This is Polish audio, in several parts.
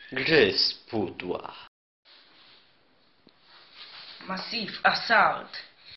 Gry z pudła. Massive Assault.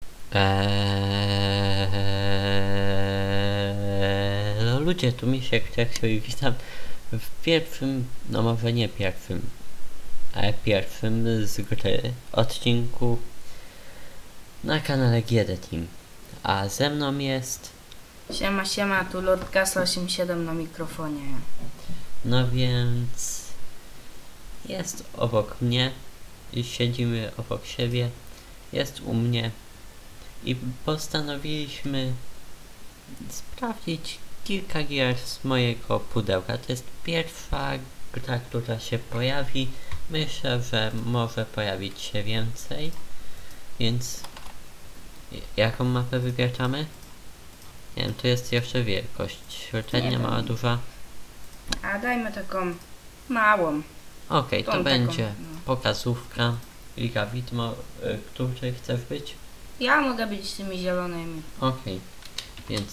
No ludzie, tu Misiek Teksio i witam w pierwszym, no może nie pierwszym, ale pierwszym z gry odcinku na kanale GD Team. A ze mną jest... Siema, tu Lord Kasa 87 na mikrofonie. No więc... jest obok mnie i siedzimy obok siebie. Jest u mnie i postanowiliśmy sprawdzić kilka gier z mojego pudełka. To jest pierwsza gra, która się pojawi. Myślę, że może pojawić się więcej. Więc jaką mapę wybieramy? Nie wiem, tu jest jeszcze wielkość. Średnia, mała, duża. A dajmy taką małą. Okej, to Tą będzie taką, no. pokazówka. Liga widmo, której chcesz być? Ja mogę być z tymi zielonymi. Okej, więc...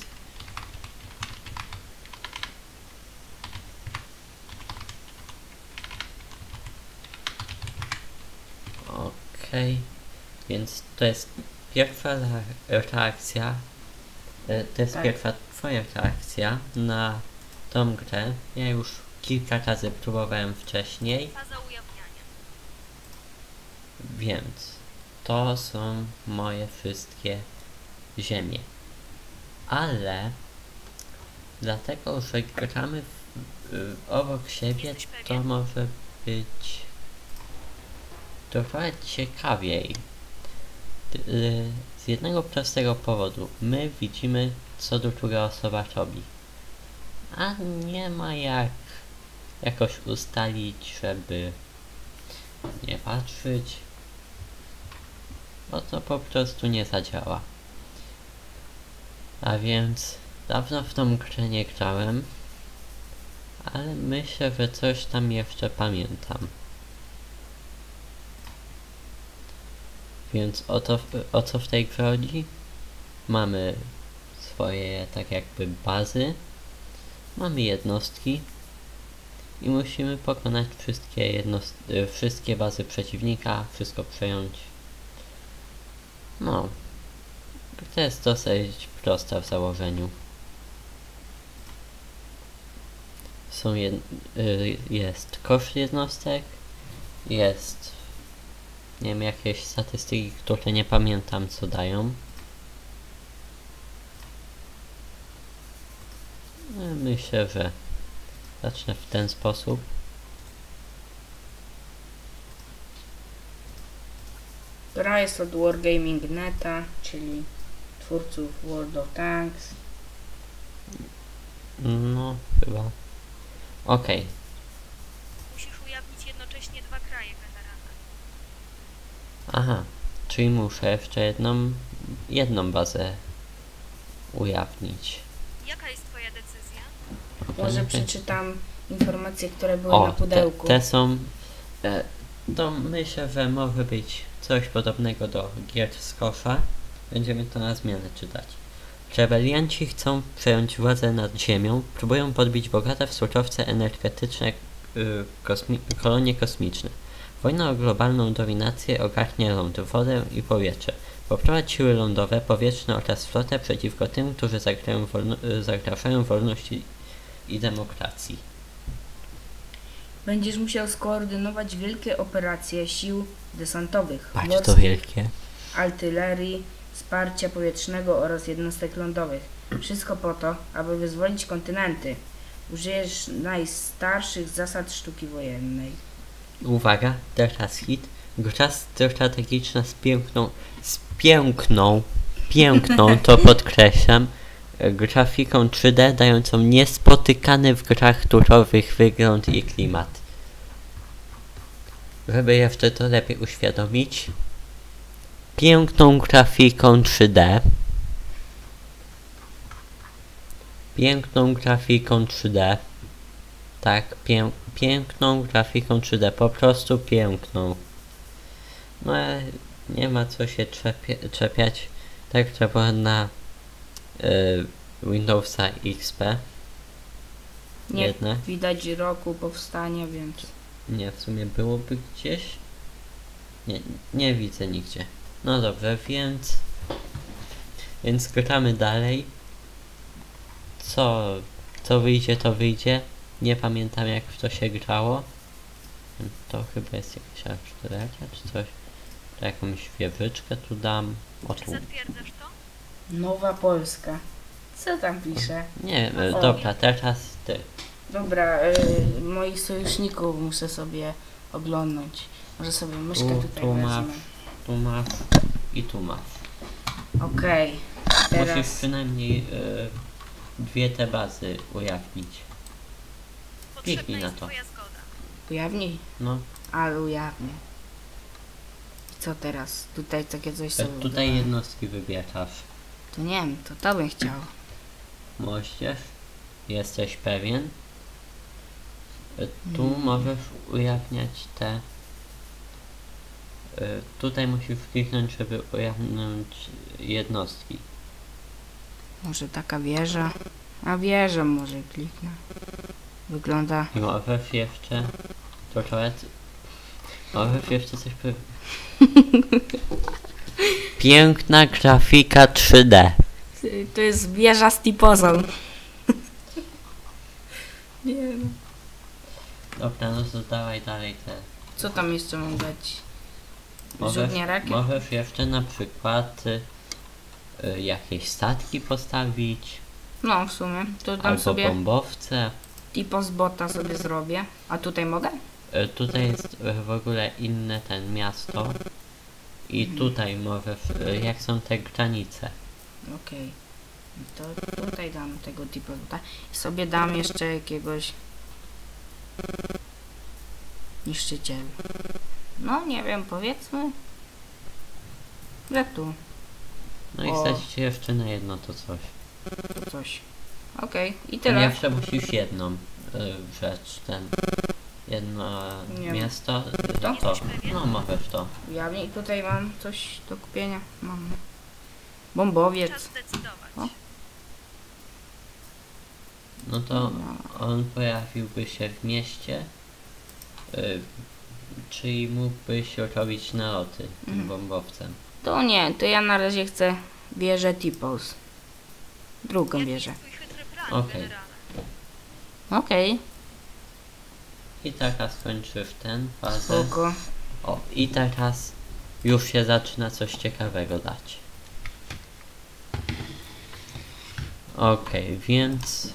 Okej, więc to jest pierwsza reakcja. To jest Tak. pierwsza twoja reakcja na tą grę. Ja już kilka razy próbowałem wcześniej. Faza ujawniania. Więc to są moje wszystkie ziemie. Ale dlatego, że gramy obok siebie, to może być trochę ciekawiej. Z jednego prostego powodu. My widzimy, co druga osoba robi. A nie ma jak jakoś ustalić, żeby nie patrzeć, bo to po prostu nie zadziała. A więc dawno w tą grę nie grałem, ale myślę, że coś tam jeszcze pamiętam. Więc o co w tej grze chodzi? Mamy swoje tak jakby bazy, mamy jednostki i musimy pokonać wszystkie bazy przeciwnika, wszystko przejąć. No, to jest dosyć prosta w założeniu. Jest koszt jednostek, jest, nie wiem, jakieś statystyki, które nie pamiętam co dają. Myślę, że zacznę w ten sposób. Gra jest od Wargaming Neta, czyli twórców World of Tanks. No, chyba. Okej. Musisz ujawnić jednocześnie dwa kraje, generalnie. Aha, czyli muszę jeszcze jedną bazę ujawnić. Jaka jest twoja decyzja? Może Okej. przeczytam informacje, które były O, na pudełku. te są... to myślę, że może być coś podobnego do gier z kosza. Będziemy to na zmianę czytać. Rebelianci chcą przejąć władzę nad ziemią, próbują podbić bogate w surowce energetyczne kolonie kosmiczne. Wojna o globalną dominację ogarnia ląd, wodę i powietrze. Poprowadź siły lądowe, powietrzne oraz flotę przeciwko tym, którzy zagrażają wolności i demokracji. Będziesz musiał skoordynować wielkie operacje sił desantowych, Patrz, to morskich, wielkie. artylerii, wsparcia powietrznego oraz jednostek lądowych. Wszystko po to, aby wyzwolić kontynenty. Użyjesz najstarszych zasad sztuki wojennej. Uwaga, teraz hit. Gra strategiczna piękną, to podkreślam, grafiką 3D dającą niespotykany w grach turowych wygląd i klimat. Żeby jeszcze to lepiej uświadomić, piękną grafiką 3D. Piękną grafiką 3D. Tak, piękną grafiką 3D, po prostu piękną. No nie ma co się czepiać, tak trzeba na Windowsa XP. Nie Jednak. widać roku powstania, więc... Nie, w sumie byłoby gdzieś. Nie widzę nigdzie. No dobrze, więc gramy dalej. Co wyjdzie, to wyjdzie. Nie pamiętam, jak w to się grało. To chyba jest jakaś artyleria czy coś. To jakąś wieżyczkę tu dam. O Czy tu. zatwierdzasz to? Nowa Polska. Co tam pisze? Nie, O. dobra, teraz ty. Dobra, moich sojuszników muszę sobie oglądnąć. Może sobie myszkę tutaj tu wezmę. masz, tu masz i tu masz. Okej. Musisz Teraz przynajmniej dwie te bazy ujawnić. Potrzebna Kliknij na jest to. twoja zgoda. ujawnij, No, ale ujawnię. I co teraz? Tutaj takie coś sobie tutaj budowałem. jednostki wybierasz. To nie wiem, to bym chciał. Możesz, jesteś pewien. Tu możesz ujawniać te. Tutaj musisz kliknąć, żeby ujawnić jednostki. Może taka wieża? A wieżę może kliknę. Wygląda... I możesz jeszcze. Możesz jeszcze coś powiedzieć. Piękna grafika 3D. To jest wieża z tipozą. Nie wiem. Dobra, no to dawaj dalej te. Co tam jeszcze mam dać? Możesz, Rzutnia rakiet? możesz jeszcze na przykład jakieś statki postawić, No w sumie. To tam albo sobie bombowce. tipo z bota sobie zrobię. A tutaj mogę? Tutaj jest w ogóle inne ten miasto. I tutaj możesz, jak są te granice. Okej. To tutaj dam tego tipo bota. I sobie dam jeszcze jakiegoś niszczyciela. No nie wiem, powiedzmy, że tu. No i O. stać się jeszcze na jedno to coś. To coś. Okej. I No tyle. jeszcze musisz jedną rzecz, jedno Nie miasto, To? to, Jesteś pewien? no możesz to. Ujawnię. I tutaj mam coś do kupienia. Mam bombowiec. Czas zdecydować. O. No to No. on pojawiłby się w mieście, czyli mógłbyś robić naloty tym bombowcem. To nie, to ja na razie chcę wieżę Tipos. Drugą Jaki wieżę. jest twój chytry plan, Okej. generale? Okej, I teraz kończysz tę fazę. spoko. O, i teraz już się zaczyna coś ciekawego dać. Okej, więc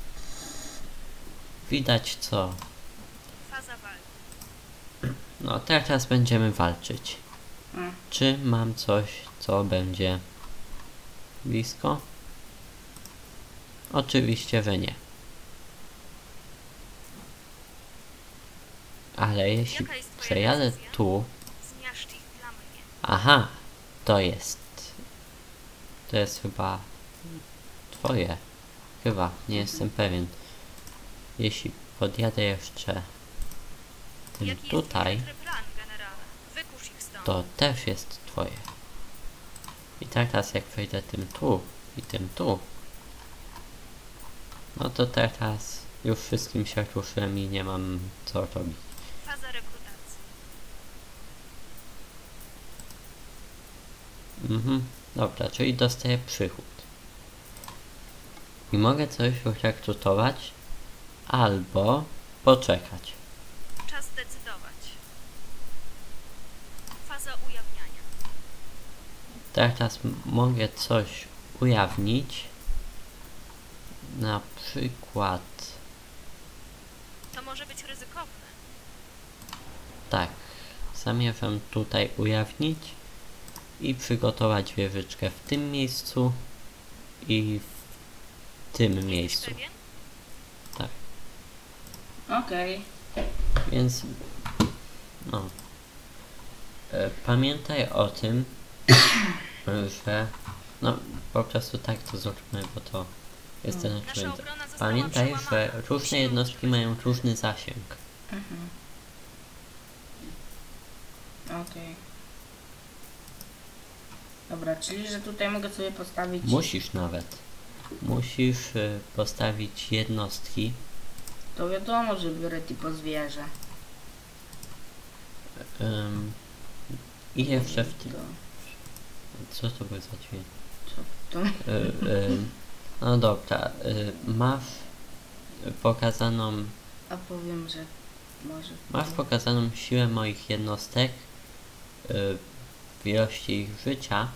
widać co. Faza walki. No, teraz będziemy walczyć. Mm. Czy mam coś, co będzie blisko? Oczywiście, że nie. Ale jeśli Jaka jest twoja przejadę decyzja? tu. Zmiażdż ich dla mnie. Aha, to jest. To jest chyba twoje. Chyba, nie jestem pewien. Jeśli podjadę jeszcze tym Jaki jest tutaj, twój chytry plan, generale? Wykusz ich stąd. to też jest twoje. I teraz jak wejdę tym tu i tym tu, no to teraz już wszystkim się ruszyłem i nie mam co robić. Faza rekrutacji. Dobra, czyli dostaję przychód. I mogę coś rekrutować albo poczekać. Czas zdecydować. Faza ujawniania. Teraz mogę coś ujawnić. Na przykład To może być ryzykowne. tak. Zamierzam tutaj ujawnić i przygotować wieżyczkę w tym miejscu i w tym Jesteś miejscu. pewien? Tak. Okej. Więc no. Pamiętaj o tym, że no po prostu tak to zróbmy, bo to jest ten Nasza argument. obrona została Pamiętaj, że przełamana. różne Musimy jednostki utrzymać mają obronę. różny zasięg. Okej. Dobra, czyli że tutaj mogę sobie postawić... Musisz nawet. Musisz postawić jednostki. To wiadomo, że biorę tipo zwierzę. I jeszcze w tym... To, Co to był za dźwięk? co to? No dobra, masz pokazaną... A powiem, że może... Masz pokazaną siłę moich jednostek, w ilości ich życia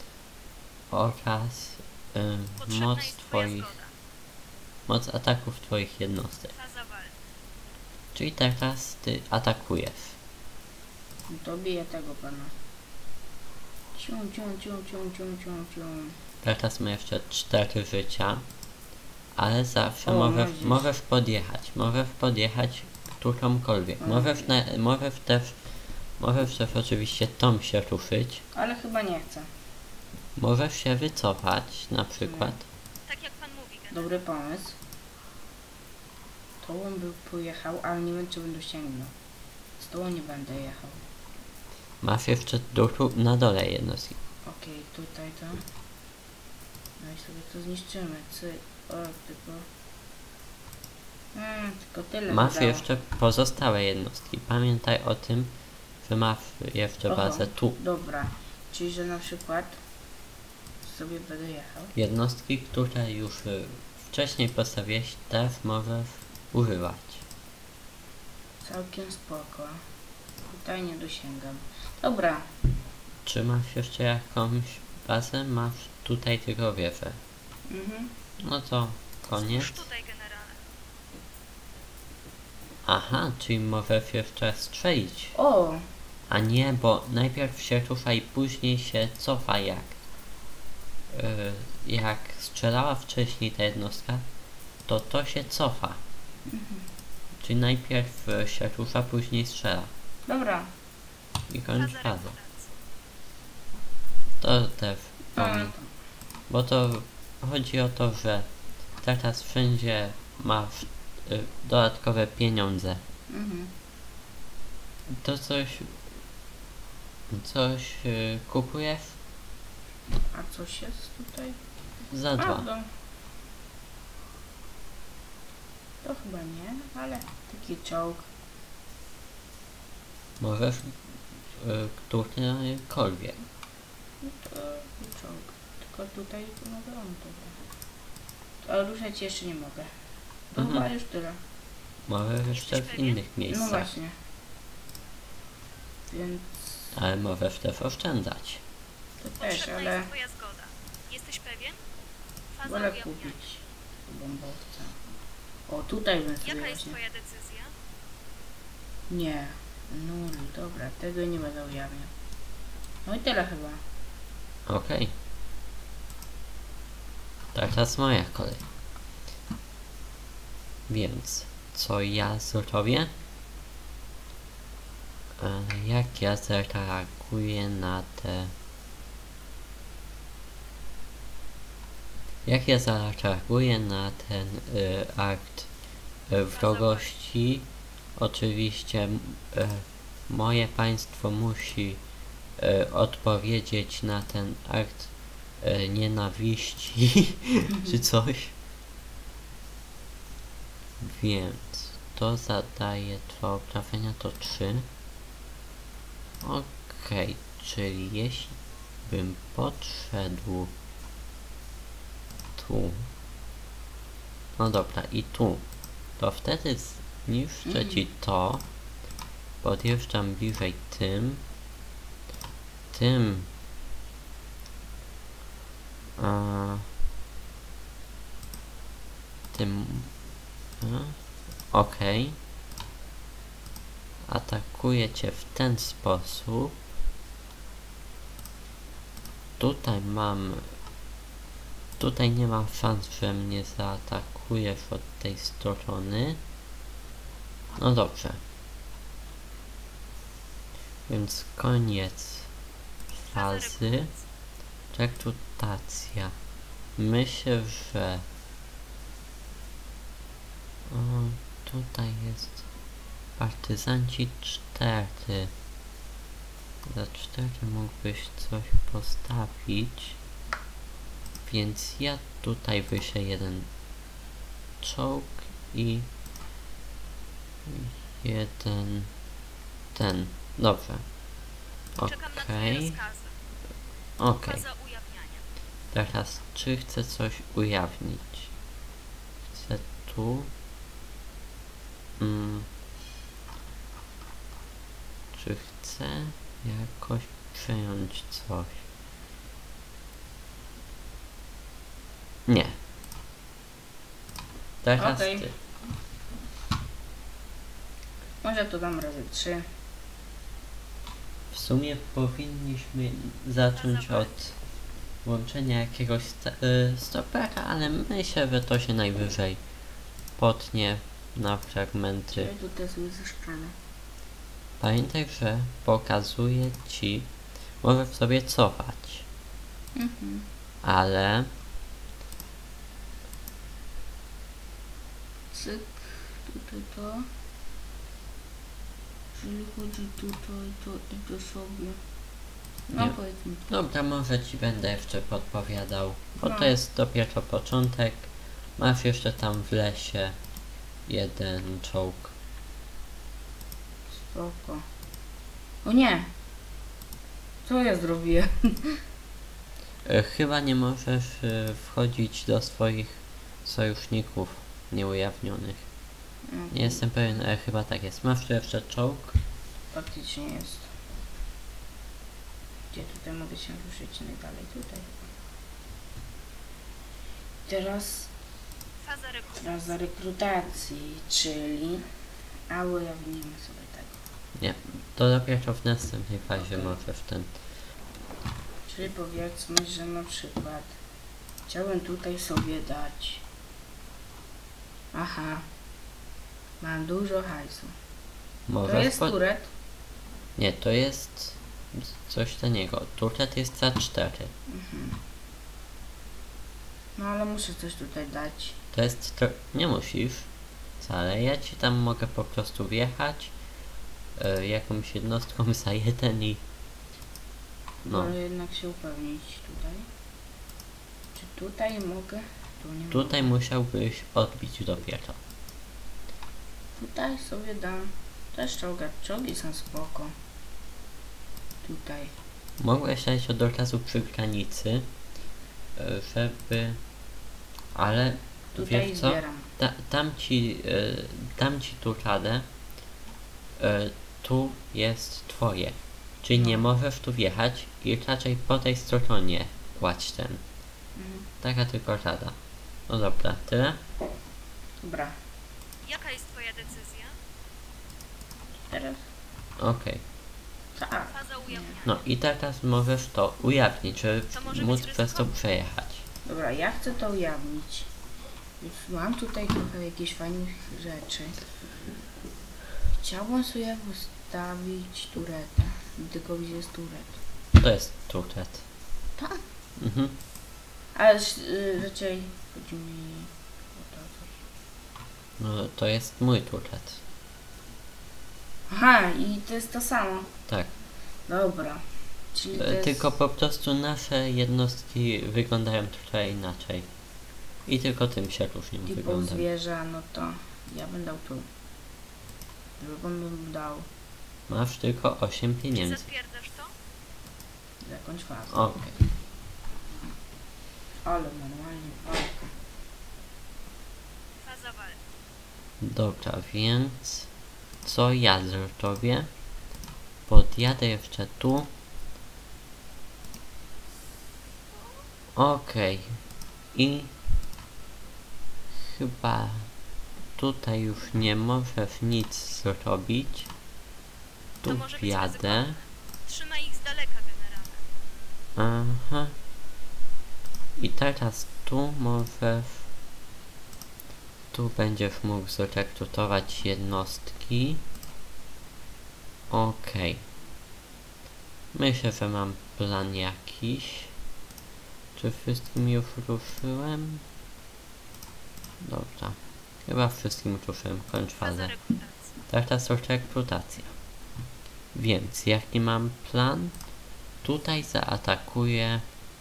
oraz Potrzebna moc jest twoja twoich... zgoda. Moc ataków twoich jednostek. Faza walki. Czyli teraz ty atakujesz. To bije tego pana. Cią, cią, cią, cią, cią, cią, cią. Teraz ma jeszcze 4 życia, ale zawsze O, możesz, widzisz. możesz podjechać którąkolwiek. O. Możesz też oczywiście tą się ruszyć. Ale chyba nie chcę. Możesz się wycofać na przykład. Tak jak pan mówi, generał. Dobry pomysł. To on by pojechał, ale nie wiem, czy będę sięgnął. Z tobą nie będę jechał. Masz jeszcze na dole jednostki. Okej, tutaj to. No i sobie to zniszczymy. O, tylko tyle Masz wydało. jeszcze pozostałe jednostki. Pamiętaj o tym, że masz jeszcze Oho. bazę tu. Dobra, czyli że na przykład sobie będę jechał. Jednostki, które już wcześniej postawiłeś, też możesz używać. Całkiem spoko. Tutaj nie dosięgam. Dobra, Czy masz jeszcze jakąś bazę? Masz tutaj tylko wieżę. No to koniec. Już tutaj, generale. Aha, czyli możesz jeszcze strzelić. o! A nie, bo najpierw się rusza i później się cofa jak strzelała wcześniej ta jednostka, to się cofa. Czyli najpierw się rusza, później strzela. Dobra. I kończy Faza fazę. rekrutacji. To też A, powiem. Bo to chodzi o to, że teraz wszędzie masz dodatkowe pieniądze. mhm. To coś kupujesz A coś jest tutaj? za 2. No. To chyba nie, ale taki czołg. Możesz którykolwiek. No to czołg. Tylko tutaj mogę on to. Ale ruszać jeszcze nie mogę. To Mhm. chyba już tyle. Możesz jeszcze w innych No miejscach. właśnie. Więc Ale możesz też oszczędzać. to też, Potrzebna ale jest twoja zgoda. Jesteś pewien? Faza wolę ujawniania. kupić bombowca. O, tutaj bym sobie Jaka jest właśnie... twoja decyzja? Nie. No dobra, tego nie będę ujawniał. No i tyle chyba. Okej. Teraz moja kolej. Więc co ja zrobię? Jak ja zareaguję na te... Jak ja zareaguję na ten akt wrogości? Oczywiście moje państwo musi odpowiedzieć na ten akt nienawiści czy coś. Więc to zadaje 2 obrażenia, to 3. Okej, czyli jeśli bym podszedł tu, no dobra, i tu, to wtedy zniszczę ci to, podjeżdżam bliżej tym, okej. Atakuję cię w ten sposób. Tutaj nie mam szans, że mnie zaatakujesz od tej strony. No dobrze. Więc koniec Faza fazy. rekrutacji. Rekrutacja. Myślę, że tutaj jest partyzanci 4. Za 4 mógłbyś coś postawić. Więc ja tutaj wyślę jeden czołg i jeden ten. Dobrze. Czekam na twoje Okej. rozkazy. Okej. Faza ujawniania. Teraz, czy chcę coś ujawnić? Chcę tu. Czy chcę jakoś przejąć coś? Nie. Teraz Okej. ty. Może to dam razy 3. W sumie powinniśmy zacząć od włączenia jakiegoś stopera, ale myślę, że to się najwyżej potnie na fragmenty. Czyli tutaj są zeszczone. Pamiętaj, że pokazuje ci, możesz sobie cofać, ale Cyk, tutaj to. Jeżeli chodzi tutaj, to idę sobie. No Nie. powiedzmy. dobra, może ci będę jeszcze podpowiadał, bo No. to jest dopiero początek. Masz jeszcze tam w lesie jeden czołg. Spoko. O nie! Co ja zrobiłem? Chyba nie możesz wchodzić do swoich sojuszników nieujawnionych. Nie jestem pewien, ale chyba tak jest. Masz tu jeszcze czołg? Faktycznie jest. Gdzie tutaj mogę się ruszyć najdalej? Tutaj. Teraz Faza rekrutacji. faza rekrutacji, czyli... A ujawnimy sobie tego. Nie, to dopiero w następnej fazie możesz ten. Czyli powiedzmy, że na przykład chciałem tutaj sobie dać. Aha. Mam dużo hajsu. To Możesz jest turet. Nie, to jest coś taniego. Turret jest za 4. No ale muszę coś tutaj dać. To jest nie musisz wcale. Ja ci tam mogę po prostu wjechać jakąś jednostką za 1 i no. Wolę jednak się upewnić tutaj. Czy tutaj mogę? Tu nie Tutaj mogę. musiałbyś odbić dopiero. Tutaj sobie dam też czołgać. Czołgi są spoko. Tutaj. Mogłeś dać od razu przy granicy, żeby... Ale Tutaj wiesz co? zbieram. Dam ci tu radę. Tu jest twoje. Czyli nie możesz tu wjechać i raczej po tej stronie kładź ten. Taka tylko rada. No dobra, tyle? Dobra. Jaka jest twoja decyzja? Teraz Okej. tak. Faza ujawniania. No i teraz możesz to ujawnić, żeby To może móc być przez to ryzykowne. przejechać. Dobra, ja chcę to ujawnić. Już mam tutaj trochę jakichś fajnych rzeczy. Chciałbym sobie postawić turetę. Tylko gdzie jest turet? To jest turret. Tak. Mhm. Ale raczej chodzi mi o to coś. No to jest mój turret. Aha, i to jest to samo. Tak. Dobra. Czyli to jest... Tylko po prostu nasze jednostki wyglądają trochę inaczej. I tylko tym się różnią typu wyglądem. zwierza, no to ja bym dał tu. Drugą bym dał Masz tylko 8 Czy pieniędzy. zatwierdzasz to? jakąś fazę. Okej. Ale normalnie walka. Faza walki. Dobra, więc co ja zrobię? Podjadę jeszcze tu. Okej. I chyba tutaj już nie możesz nic zrobić. To Tu może być wjadę. ryzykowne. Trzymaj ich z daleka, generale. Aha. I teraz tu możesz... Tu będziesz mógł zrekrutować jednostki. Okej. Myślę, że mam plan jakiś. Czy wszystkim już ruszyłem? Dobra. Chyba wszystkim ruszyłem. Kończ Faza fazę. rekrutacji. Teraz to rekrutacja. Więc jaki mam plan? Tutaj zaatakuję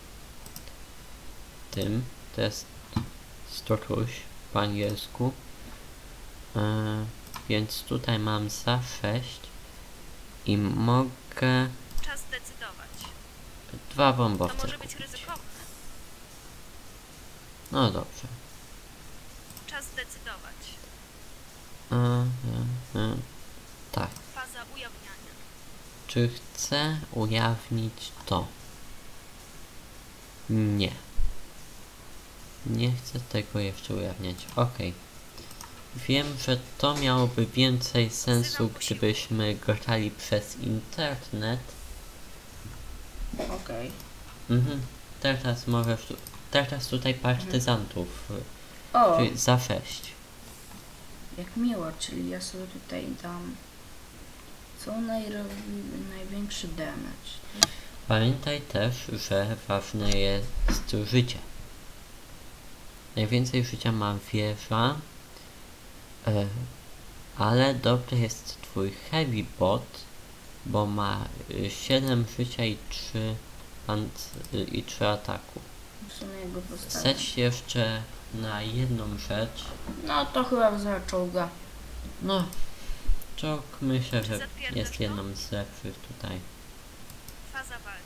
tym. To jest Stotruś po angielsku. Więc tutaj mam za 6. I mogę Czas zdecydować. 2 To bombowce może być kupić. ryzykowne. No dobrze. Czas zdecydować. Tak. Faza ujawniania. Czy chcę ujawnić to? Nie. Nie chcę tego jeszcze ujawniać. Okej. Wiem, że to miałoby więcej sensu, gdybyśmy grali przez internet. Okej. Teraz możesz... Teraz tutaj partyzantów. O, Czyli za 6. jak miło, czyli ja sobie tutaj dam... Co robi największy damage? Pamiętaj też, że ważne jest życie. Najwięcej życia ma wieża, ale dobry jest twój heavy bot, bo ma 7 życia i 3 ataku. W sumie go postawię. Stać jeszcze na jedną rzecz. No to chyba za czołga. No, czołg myślę, że Zatwierdzasz jest to? jedną z lepszych tutaj. Faza walki.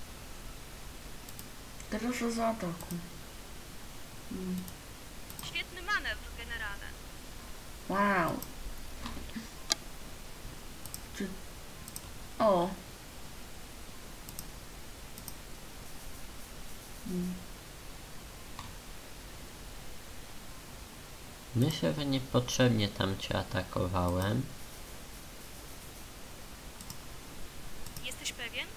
Proszę za ataku. Świetny manewr, generale. Wow. Czy... O. Myślę, że niepotrzebnie tam cię atakowałem. Jesteś pewien?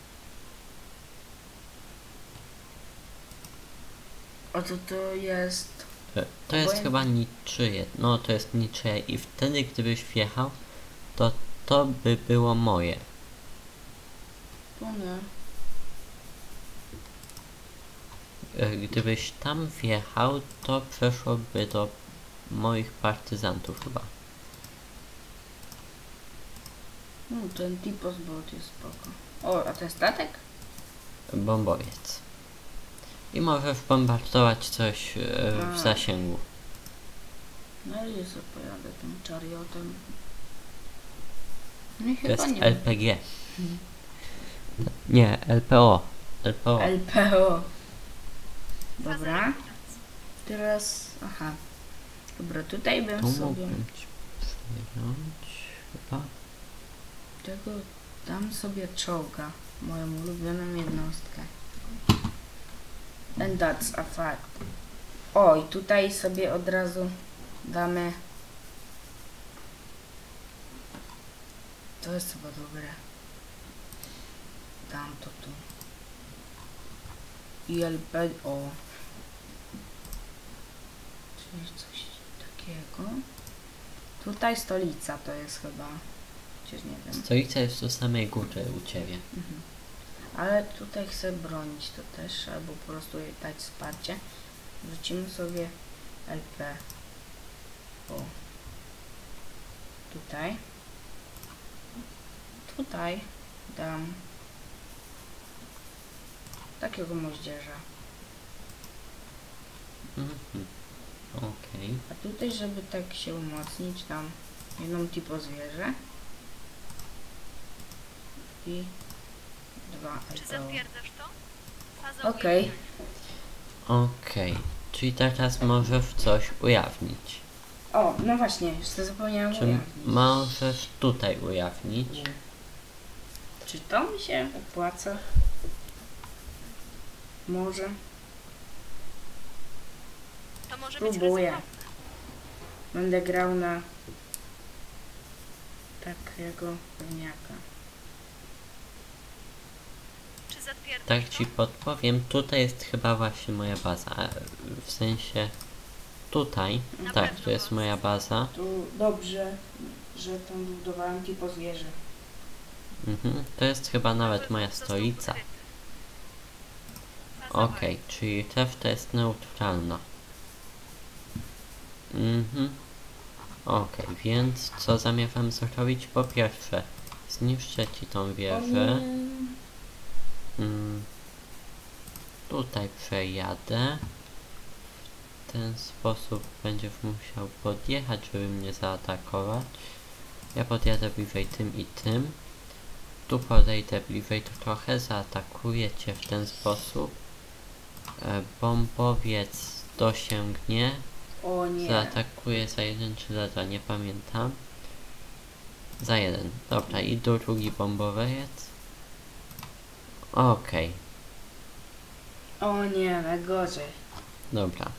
O co to jest? To jest Obojętnie. chyba niczyje. No, to jest niczyje i wtedy, gdybyś wjechał, to by było moje. To nie. Gdybyś tam wjechał, to przeszłoby do moich partyzantów chyba. Ten Tipos bot jest spoko. O, a ten statek? Bombowiec. I możesz bombardować coś w zasięgu. No i sobie pojadę tym chariotem. No i To chyba jest nie. LPG. Nie, LPO. LPO. LPO. Faza Dobra. likwidacji. Teraz... Aha. Dobra, tutaj bym Tu sobie... mógłbym ci przyjąć chyba. Tego... Dam sobie czołga. Moją ulubioną jednostkę. And that's a fact. O, i tutaj sobie od razu damy... To jest chyba dobre. Dam to tu. ILP... O. Czyli coś takiego. Tutaj stolica to jest chyba. Chociaż nie wiem. Stolica jest u samej góry u ciebie. Ale tutaj chcę bronić to też, albo po prostu jej dać wsparcie. Wrzucimy sobie LP. O. Tutaj. Tutaj dam takiego moździerza. Okej. A tutaj, żeby tak się umocnić, dam jedną tipo zwierzę i 2 Czy LPO. zatwierdzasz to? Faza Okej. ujawniania. Okej. Czyli teraz możesz coś ujawnić. O, no właśnie, jeszcze zapomniałam Czy ujawnić. możesz tutaj ujawnić? Czy to mi się opłaca? Może. To może być Spróbuję. ryzykowne. Będę grał na takiego pewniaka. Czy zatwierdzasz Tak to? ci podpowiem, tutaj jest chyba właśnie moja baza. W sensie tutaj. Na Tak, pewno tu jest moja baza. Tu dobrze, że tam budowałem tipo zwierzę. To jest chyba nawet Cały moja wóz został stolica. pokryty. Faza Okej, czyli reszta jest neutralna. Okej, więc co zamierzam zrobić? Po pierwsze, zniszczę ci tą wieżę. Tutaj przejadę. W ten sposób będziesz musiał podjechać, żeby mnie zaatakować. Ja podjadę bliżej tym i tym. tu podejdę bliżej, to trochę zaatakuję cię w ten sposób. Bombowiec dosięgnie. O nie. Zaatakuje za 1 czy za 2, nie pamiętam. Za 1. Dobra, i drugi bombowiec. Okej, O nie, najgorzej. dobra.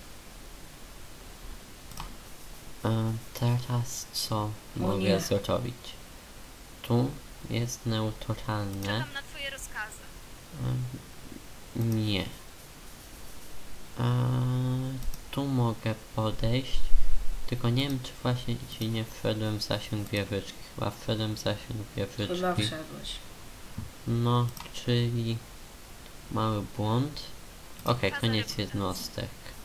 Teraz co mogę nie. zrobić? Tu jest neutralne. Czekam na twoje rozkazy. Nie. Tu mogę podejść. Tylko nie wiem, czy właśnie ci nie wszedłem w zasięg wieżyczki. Chyba wszedłem w zasięg Chyba wieżyczki. wszedłeś. No, czyli mały błąd. Okej, Faza koniec rekrutacji. jednostek.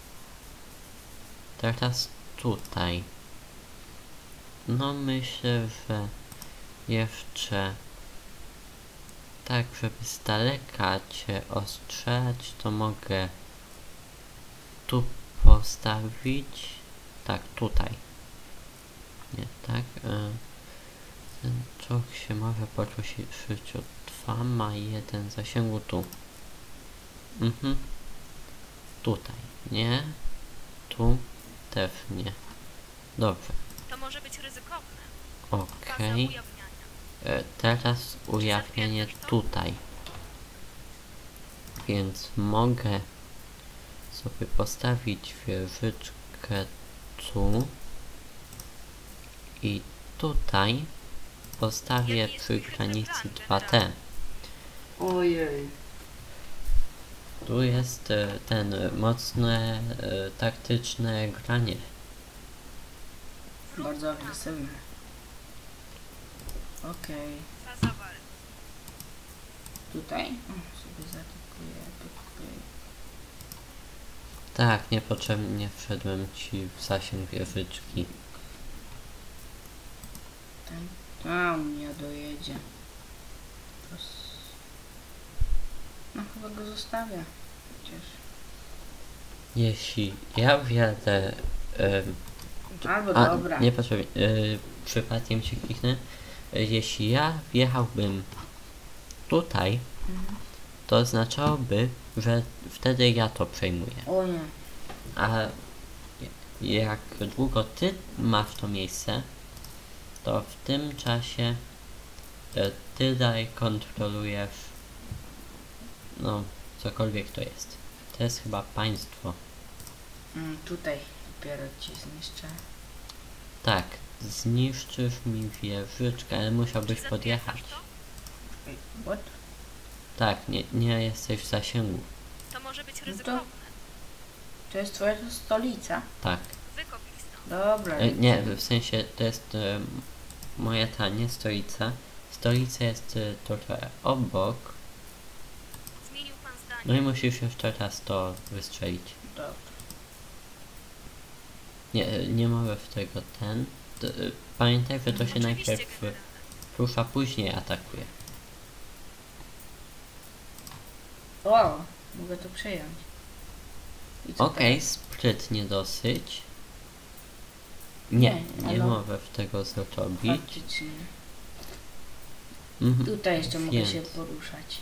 Teraz tutaj. No myślę, że jeszcze tak, żeby z daleka cię ostrzeć, to mogę tu postawić. Tak, tutaj. Nie, tak. Ten czołg się może poczuć życiu 2, ma 1 zasięgu tu. Tutaj, nie. Tu też nie. Dobrze, To może być ryzykowne. Faza okej. ujawniania. Teraz ujawnienie tutaj. Więc mogę sobie postawić wieżyczkę tu i tutaj postawię Jaki przy jesteś granicy wybrany, 2T. Ojej. Tu jest ten mocne taktyczne granie. Bardzo agresywny. Okej. Faza walki. Tutaj? O, sobie zaatakuję. Okej. Tak, niepotrzebnie wszedłem ci w zasięg wieżyczki. Ten tam nie dojedzie. No chyba go zostawię. Przecież. Jeśli ja wjadę... Albo dobra. niepotrzebnie, przypadkiem się kliknę. Jeśli ja wjechałbym tutaj, to oznaczałoby, że wtedy ja to przejmuję. O nie. A jak długo ty masz to miejsce, to w tym czasie ty dalej kontrolujesz, no, cokolwiek to jest. To jest chyba państwo. Tutaj dopiero ci zniszczę. Tak, zniszczysz mi wieżyczkę, ale musiałbyś Czy podjechać. zatwierdzasz to? Ej, what? Tak, nie jesteś w zasięgu. To może być to- ryzykowne. To jest twoja stolica? Tak. Wykop ich stąd. Dobra. Nie, w sensie to jest moja ta, nie stolica. Stolica jest trochę obok. Zmienił pan zdanie. No i musisz jeszcze raz to wystrzelić. Dobra. Nie mogę w tego ten. Pamiętaj, że to się Oczywiście, najpierw generale. rusza, później atakuje. O, mogę to przejąć. I co Okej, teraz? sprytnie dosyć. Nie ale- mogę w tego zrobić. Faktycznie. Mhm. Tutaj jeszcze mogę się Więc poruszać.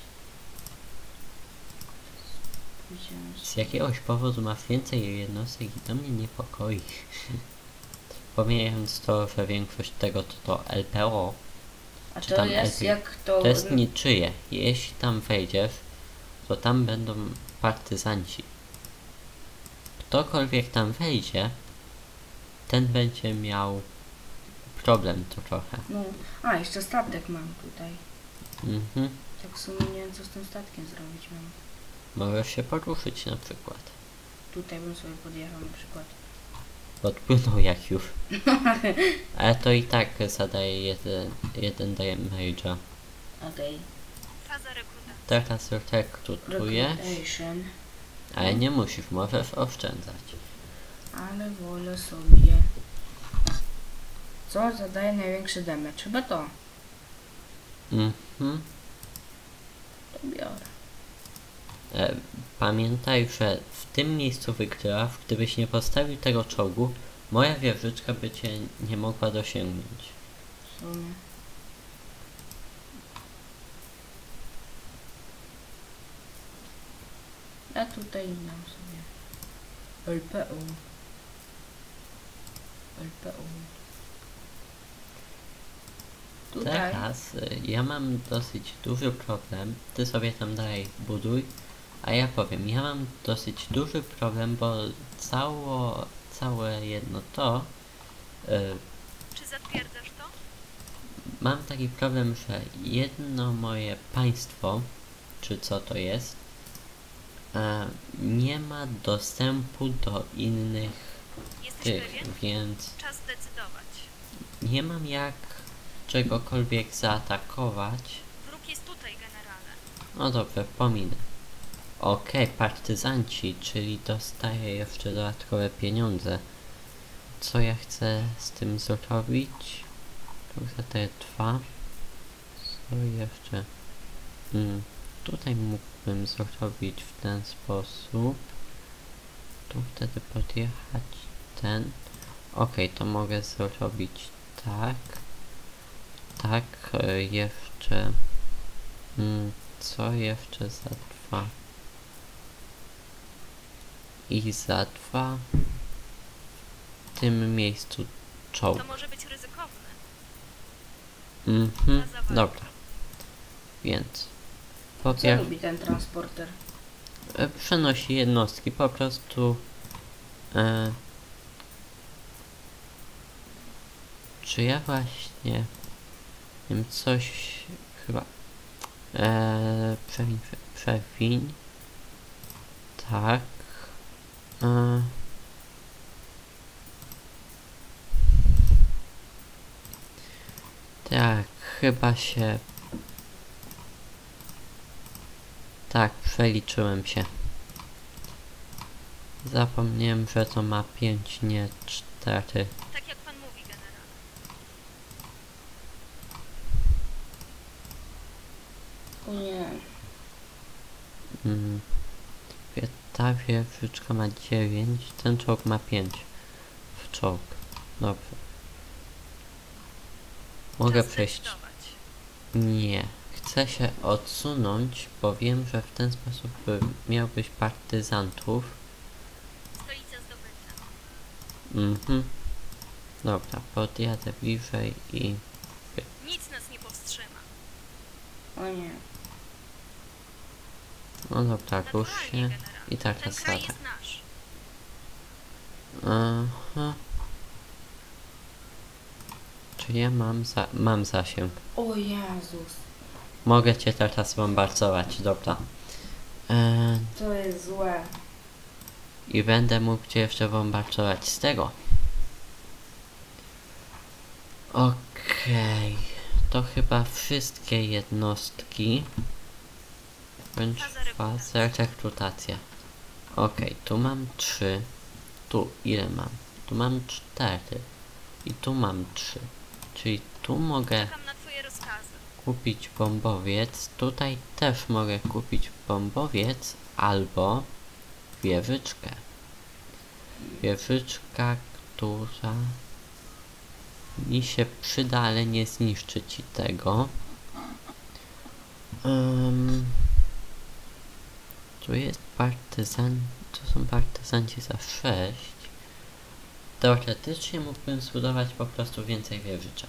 Pójdziemy z jakiegoś powodu masz więcej jednostek i to mnie niepokoi. Pomijając to, że większość tego to LPO, A czy to tam jest LP. jak to... To jest niczyje. Jeśli tam wejdziesz, to tam będą partyzanci. Ktokolwiek tam wejdzie, ten będzie miał problem to trochę. No, a jeszcze statek mam tutaj. Mhm. Tak w sumie nie wiem co z tym statkiem zrobić mam. Możesz się poruszyć na przykład. Tutaj bym sobie podjechał na przykład. Odpłynął jak już. Ale to i tak zadaje jeden damage'a. Okej. Faza rekrutacji. Teraz rekrutujesz, Recruitation. ale nie musisz, możesz oszczędzać. Ale wolę sobie... Co zadaje największy damage? Chyba to. Mhm. To biorę. Pamiętaj, że w tym miejscu wygrywasz, gdybyś nie postawił tego czołgu, moja wieżyczka by cię nie mogła dosięgnąć. W sumie. Ja tutaj dam sobie LPU. LPU. Tutaj. Teraz ja mam dosyć duży problem. Ty sobie tam dalej buduj. A ja powiem, ja mam dosyć duży problem, bo całe jedno to Czy zatwierdzasz to? mam taki problem, że jedno moje państwo, czy co to jest, nie ma dostępu do innych Jesteś tych, pewien? więc Czas zdecydować. nie mam jak czegokolwiek zaatakować. Wróg jest tutaj, generale. No dobrze, pominę. Okej, partyzanci, czyli dostaję jeszcze dodatkowe pieniądze. Co ja chcę z tym zrobić? Tu za te 2. Co jeszcze? Tutaj mógłbym zrobić w ten sposób. Tu wtedy podjechać ten. Okej, to mogę zrobić tak. Tak, jeszcze. Co jeszcze za 2? I za 2 w tym miejscu czołg. To może być ryzykowne. Dobra. Więc Co robi ten transporter? przenosi jednostki po prostu. Czy ja właśnie wiem coś chyba przewiń. Tak. Tak, chyba się. Tak, przeliczyłem się. Zapomniałem, że to ma 5, nie 4. Tak jak pan mówi, generale. O nie. Ta wieżyczka ma 9, ten czołg ma 5. W czołg. Dobrze. Mogę Czas przejść. zdecydować. Nie. Chcę się odsunąć, bo wiem, że w ten sposób miałbyś partyzantów. Stolica zdobyta. Dobra, podjadę bliżej i... Nic nas nie powstrzyma. O nie. No dobra, rusz Naturalnie, się. generale. I tak Ten ta kraj stada. jest nasz. Aha. Czy ja mam zasięg? O Jezus. Mogę cię teraz bombardować, dobra. To jest złe. I będę mógł cię jeszcze bombardować z tego. Okej. To chyba wszystkie jednostki. Bądź faza rekrutacja. Okej, tu mam 3. Tu ile mam? Tu mam 4. I tu mam 3. Czyli tu mogę Czekam na twoje rozkazy. kupić bombowiec. Tutaj też mogę kupić bombowiec albo wieżyczkę. Wieżyczka, która mi się przyda, ale nie zniszczy ci tego. Tu jest partyzan. To są partyzanci za 6. Teoretycznie mógłbym zbudować po prostu więcej wieżyczek.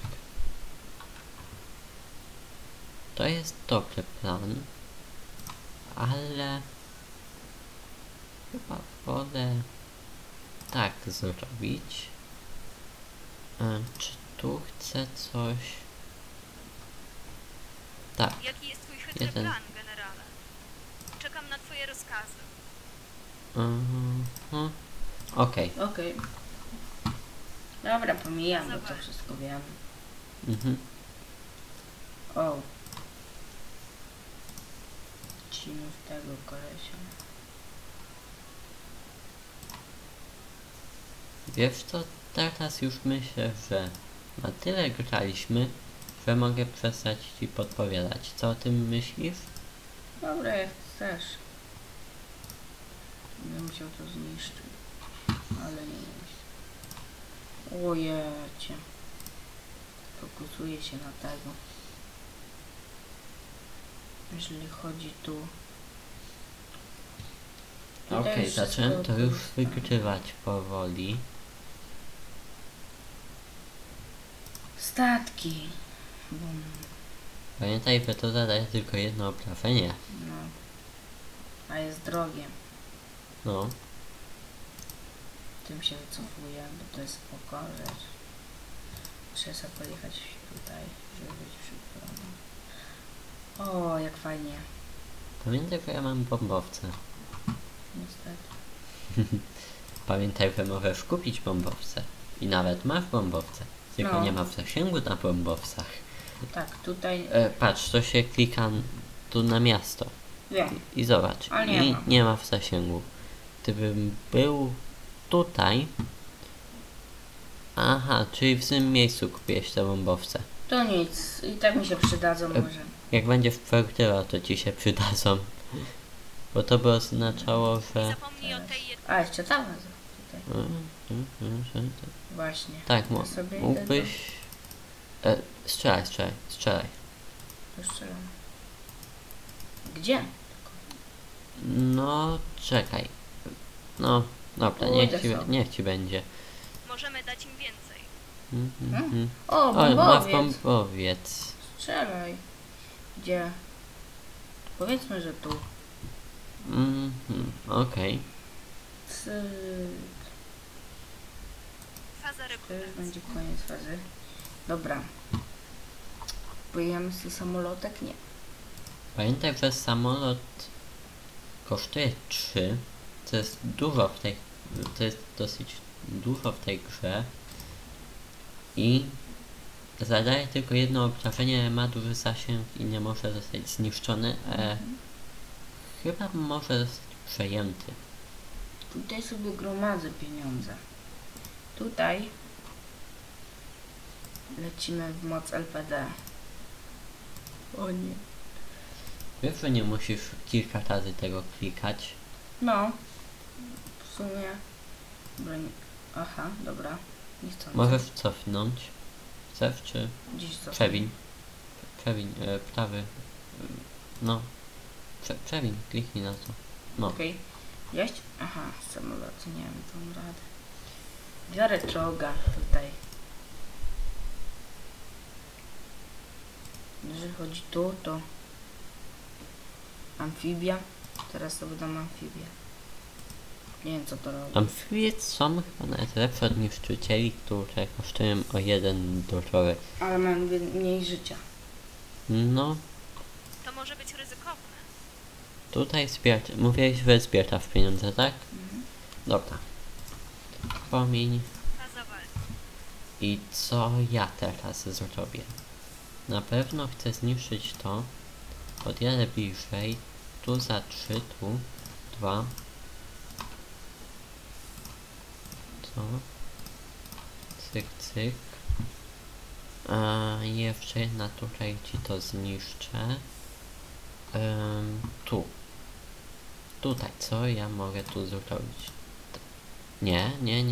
To jest dobry plan, ale chyba wolę tak zrobić. Czy tu chcę coś? Tak. Jaki jest twój chytry plan, generale? Czekam na twoje rozkazy. Okej. Okej. Dobra, pomijam, bo to wszystko wiem. O. Lecimy w tego kolesia. Wiesz co, teraz już myślę, że na tyle graliśmy, że mogę przestać ci podpowiadać. Co o tym myślisz? Dobra, jak chcesz. Będę musiał to zniszczyć. Ale nie jest. Ojecie. Fokusuję się na tego. Jeżeli chodzi tu Okej, już zacząłem wszystko to już wykorzystane. wygrywać powoli. Statki. Bum. Pamiętaj, że to zadaje tylko jedno obrażenie. No. A jest drogie. No, Tym się wycofuję, bo to jest spoko rzecz. Muszę sobie pojechać tutaj, żeby być przypomniany. O, jak fajnie. pamiętaj, że ja mam bombowce. Niestety. Pamiętaj, że możesz kupić bombowce. I nawet masz bombowce. Tylko No. nie ma w zasięgu na bombowcach. Tak, tutaj Patrz, to się klika tu na miasto. wiem. I zobacz. A nie I ma. nie ma w zasięgu. Gdybym był tutaj... Aha, czyli w tym miejscu kupiłeś te bombowce. To nic, i tak mi się przydadzą może. Jak będziesz przegrywał, to ci się przydadzą. Bo to by oznaczało, Nie że... zapomnij o tej jednej. A, jeszcze tam tutaj. Właśnie. Tak, To sobie idę mógłbyś... strzelaj. do strzelania. Gdzie? No, czekaj. No, dobra, Pójdę sobie. niech ci będzie. Możemy dać im więcej. O, O, masz bombowiec. bombowiec. Strzelaj. Gdzie? Powiedzmy, że tu. Okej. Cyk. Faza To już rekrutacji. będzie koniec fazy. Dobra. Pojemy sobie samolotek? Nie. Pamiętaj, że samolot kosztuje 3. To jest dużo w tej... To jest dosyć dużo w tej grze. I zadaje tylko jedno obrażenie, ma duży zasięg i nie może zostać zniszczony. Chyba może zostać przejęty. Tutaj sobie gromadzę pieniądze. Tutaj lecimy w moc LPD. O nie. Wiesz, że nie musisz kilka razy tego klikać. No. W sumie. Broń. Aha, dobra. Nie chcę. Możesz cofnąć. Chcesz czy... Gdzieś co? Przewiń, prawy. No. Przewiń, kliknij na to. No. Okej. Jeść? Aha, samolot. Nie wiem, tą radę. Biorę czołga tutaj. Jeżeli chodzi tu, to amfibia. Teraz sobie dam amfibię. Nie wiem, co to robi. Amfibie są chyba nawet lepsze od niszczycieli, które kosztują o 1 dolarek. Ale mam mniej życia. No, To może być ryzykowne. tutaj mówiłeś, że zbierasz pieniądze, tak? Dobra. Pomiń. Faza walki. I co ja teraz zrobię? Na pewno chcę zniszczyć to. Podjadę bliżej. Tu za 3, tu 2. To. Cyk, cyk. A jeszcze jedna tutaj ci to zniszczę. Tu. Tutaj, co ja mogę tu zrobić? Nie.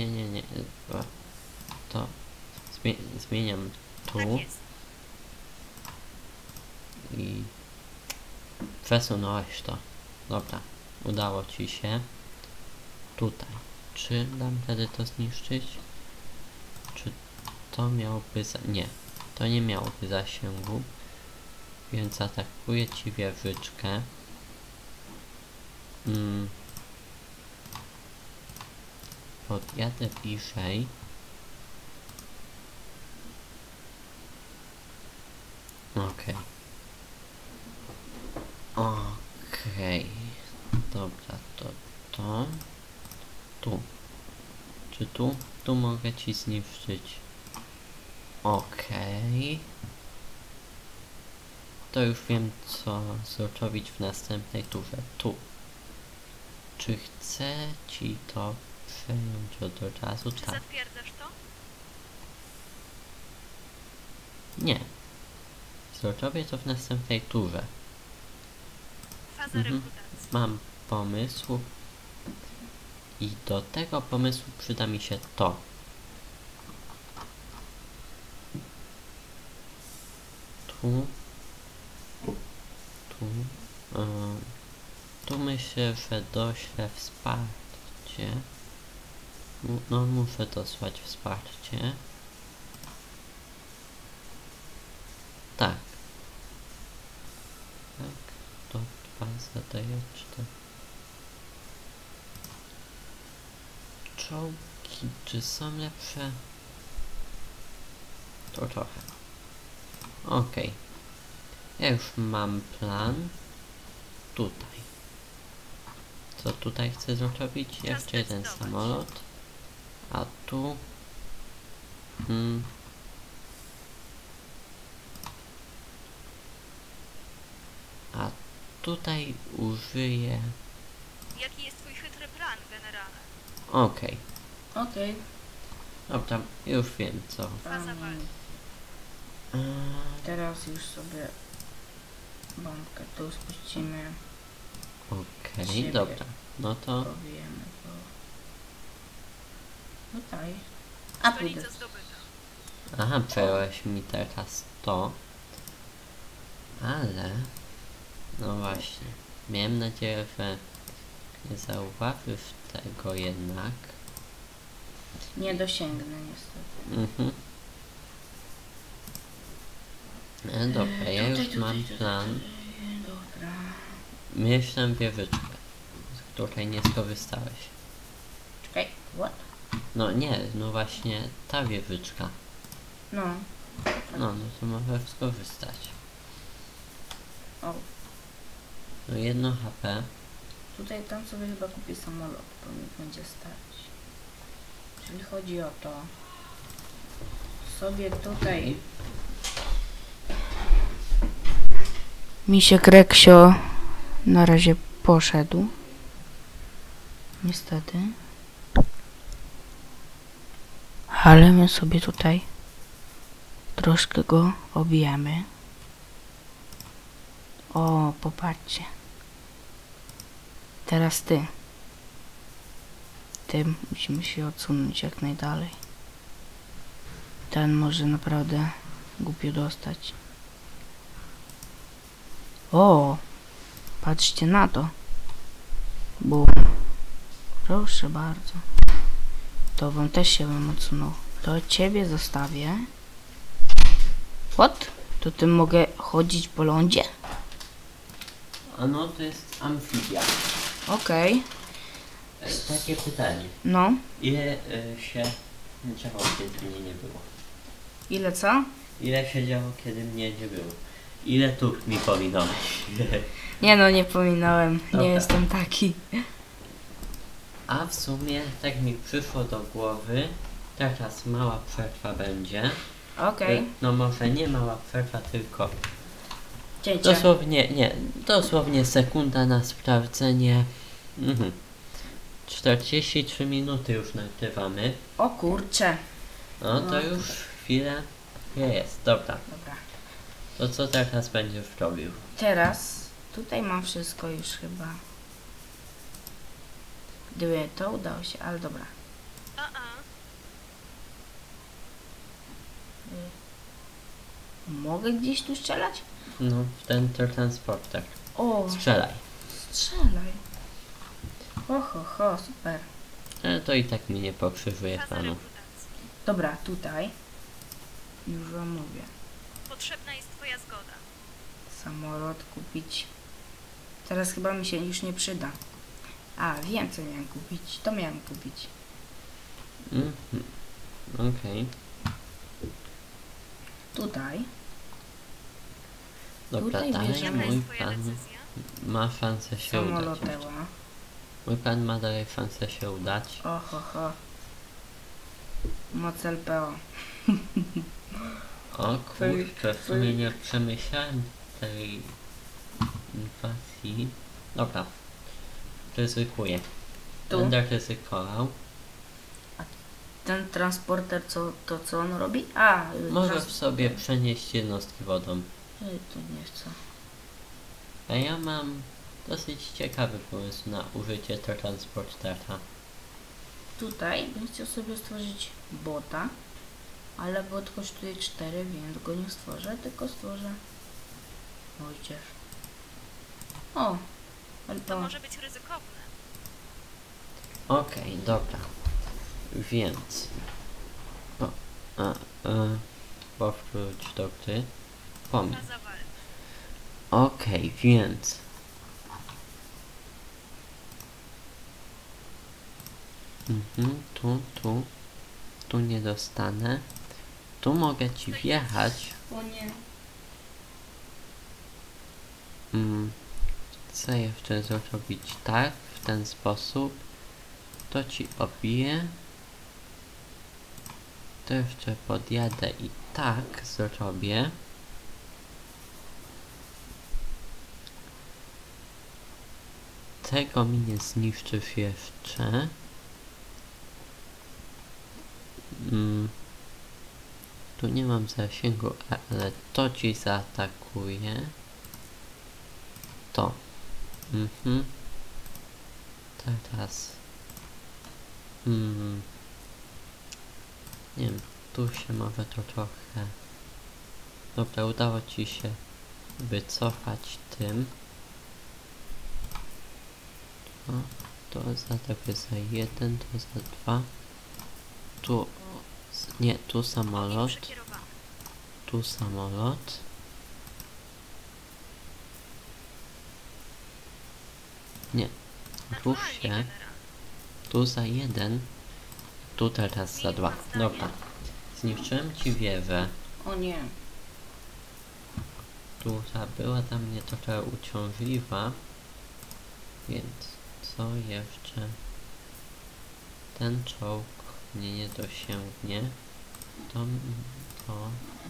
To zmieniam tu Tak jest. i przesunąłeś to. Dobra, udało ci się. Tutaj. Czy dam wtedy to zniszczyć? Czy to miałoby nie, to nie miałoby zasięgu. Więc atakuję ci wieżyczkę. Podjadę bliżej. Okej. Dobra, to. Tu. Czy tu? Tu mogę ci zniszczyć. Okej. To już wiem, co zrobić w następnej turze. Tu. Czy chcę ci to przejąć od razu? Czy Tak. zatwierdzasz to? Nie. Zrobię to w następnej turze. Faza rekrutacji. Mam pomysł. I do tego pomysłu przyda mi się to. Tu. Tu. tu myślę, że doślę wsparcie. No muszę dosłać wsparcie. Tak. Tak, to 2 zadaje 4. Czołgi, czy są lepsze? To trochę. Okej. Ja już mam plan. Tutaj. Co tutaj chcę zrobić? Jeszcze jeden samolot. A tu... A tutaj użyję... Jaki jest twój chytry plan, generale? Okej. Okej. Dobra, już wiem co. Faza walki. Teraz już sobie bombkę tu spuścimy. Okej, Siebie. dobra. No to... Pobijemy go. Tutaj. A pójdę. Stolica zdobyta. Aha, przejąłeś mi teraz to. Ale... No właśnie. Miałem nadzieję, że nie zauważysz tego jednak. Nie dosięgnę niestety. Dobra, ja już mam plan. Dobra. Miałeś tam wieżyczkę, z której nie skorzystałeś. Czekaj, what? No nie, no właśnie ta wieżyczka. No. No to możesz skorzystać. O, No 1 HP. tutaj tam sobie chyba kupię samolot, bo mi będzie stać. Czyli chodzi o to. Sobie tutaj... Misiek Reksio na razie poszedł. Niestety. Ale my sobie tutaj troszkę go obijamy. O, popatrzcie. Teraz ty. Tym musimy się odsunąć jak najdalej. Ten może naprawdę głupio dostać. O, patrzcie na to. Bum. Proszę bardzo. To wam też się bym odsunął. To ciebie zostawię. What? To tym mogę chodzić po lądzie? A no to jest amfibia. Okej. Takie pytanie. No. Ile się działo, kiedy mnie nie było? Ile co? Ile się działo, kiedy mnie nie było? Ile tu mi pominąłeś? Nie no, nie pominąłem. Dobra. Nie jestem taki. A w sumie tak mi przyszło do głowy, teraz mała przerwa będzie. Okej. No może nie mała przerwa, tylko Cięcie. dosłownie sekunda na sprawdzenie. 43 minuty już nagrywamy. O kurcze. No to już chwilę jest. Dobra, Dobra. to co teraz będziesz robił? Teraz tutaj mam wszystko już chyba. Gdyby to udało się, ale dobra. Mogę gdzieś tu strzelać? No, w ten transporter. O, Strzelaj. strzelaj. Ho, super. Ale to i tak mi nie pokrzyżuje Faza panu. rekrutacji. Dobra, tutaj. Już wam mówię. Potrzebna jest twoja zgoda. Samolot kupić. Teraz chyba mi się już nie przyda. A, wiem co miałem kupić. To miałem kupić. Okej. Tutaj. Dobra, Tutaj dalej bierzemy. Jaka mój jest twoja plan decyzja? ma szansę się udać. Samoloteła. Mój plan ma dalej szansę się udać. Oho. Moc LPO. O kurczę, w sumie nie przemyślałem tej inwazji. Dobra, ryzykuję. Tu? Będę ryzykował. Ten transporter, co on robi? A, Możesz sobie przenieść jednostki wodą. To nie chcę. A ja mam dosyć ciekawy pomysł na użycie transportera. Tutaj bym chciał sobie stworzyć bota, ale bot kosztuje 4, więc go nie stworzę, tylko stworzę Mojdzież. O, Ale To to... może być ryzykowne. Okej, dobra. Więc... O, powróć do gry. Pomij. Faza walki. Okej, więc... Tu nie dostanę. Tu mogę ci wjechać. O nie. Chcę jeszcze zrobić tak, w ten sposób. To ci obiję. To jeszcze podjadę i tak zrobię. Tego mi nie zniszczysz jeszcze. Tu nie mam zasięgu, ale to ci zaatakuje. To. Teraz. Nie wiem, tu się może to trochę... Dobra, udało ci się wycofać tym. To zaatakuje za 1, to za 2. Tu... Nie, tu samolot. Przekierowany. Tu samolot. Nie. Rusz Naturalnie, się. generale. Tu za 1. Tu teraz za 2. Dobra. Zniszczyłem ci wieżę. O nie. Która była dla mnie trochę uciążliwa. Więc co jeszcze? Ten czołg mnie nie dosięgnie. To...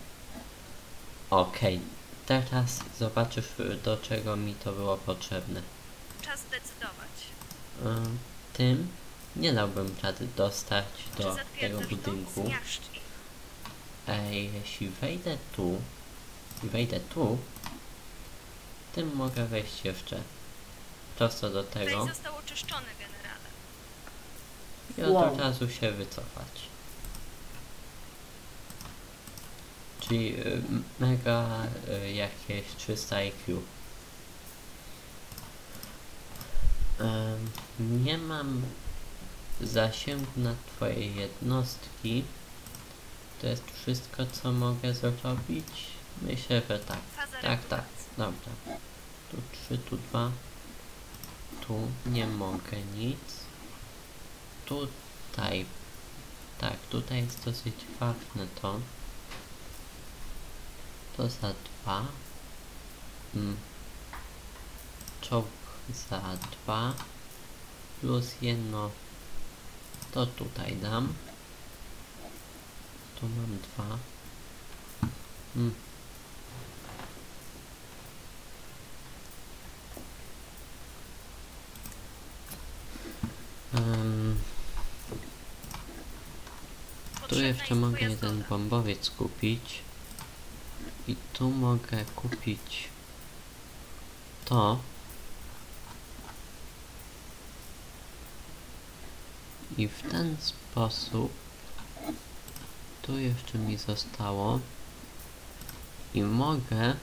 Okej. Teraz zobaczysz, do czego mi to było potrzebne. Czas zdecydować. Tym nie dałbym rady dostać Czy do tego zatwierdzasz to? budynku. Zmiażdż ich. Jeśli wejdę tu, tym mogę wejść jeszcze prosto do tego Tutaj został oczyszczony, generale. i od Wow. razu się wycofać. Czyli mega jakieś 300 IQ. Nie mam zasięgu na twoje jednostki. To jest wszystko, co mogę zrobić? Myślę, że tak. Faza Tak. regulacji. Dobra. Tu 3, tu 2. Tu nie mogę nic. Tutaj. Tak, tutaj jest dosyć ważne to. To za 2. Czołg za 2. Plus jedno. To tutaj dam. Tu mam 2. Tu Potrzebna jeszcze jest mogę twoja jeden zgoda. bombowiec kupić. I tu mogę kupić to. I w ten sposób tu jeszcze mi zostało. I mogę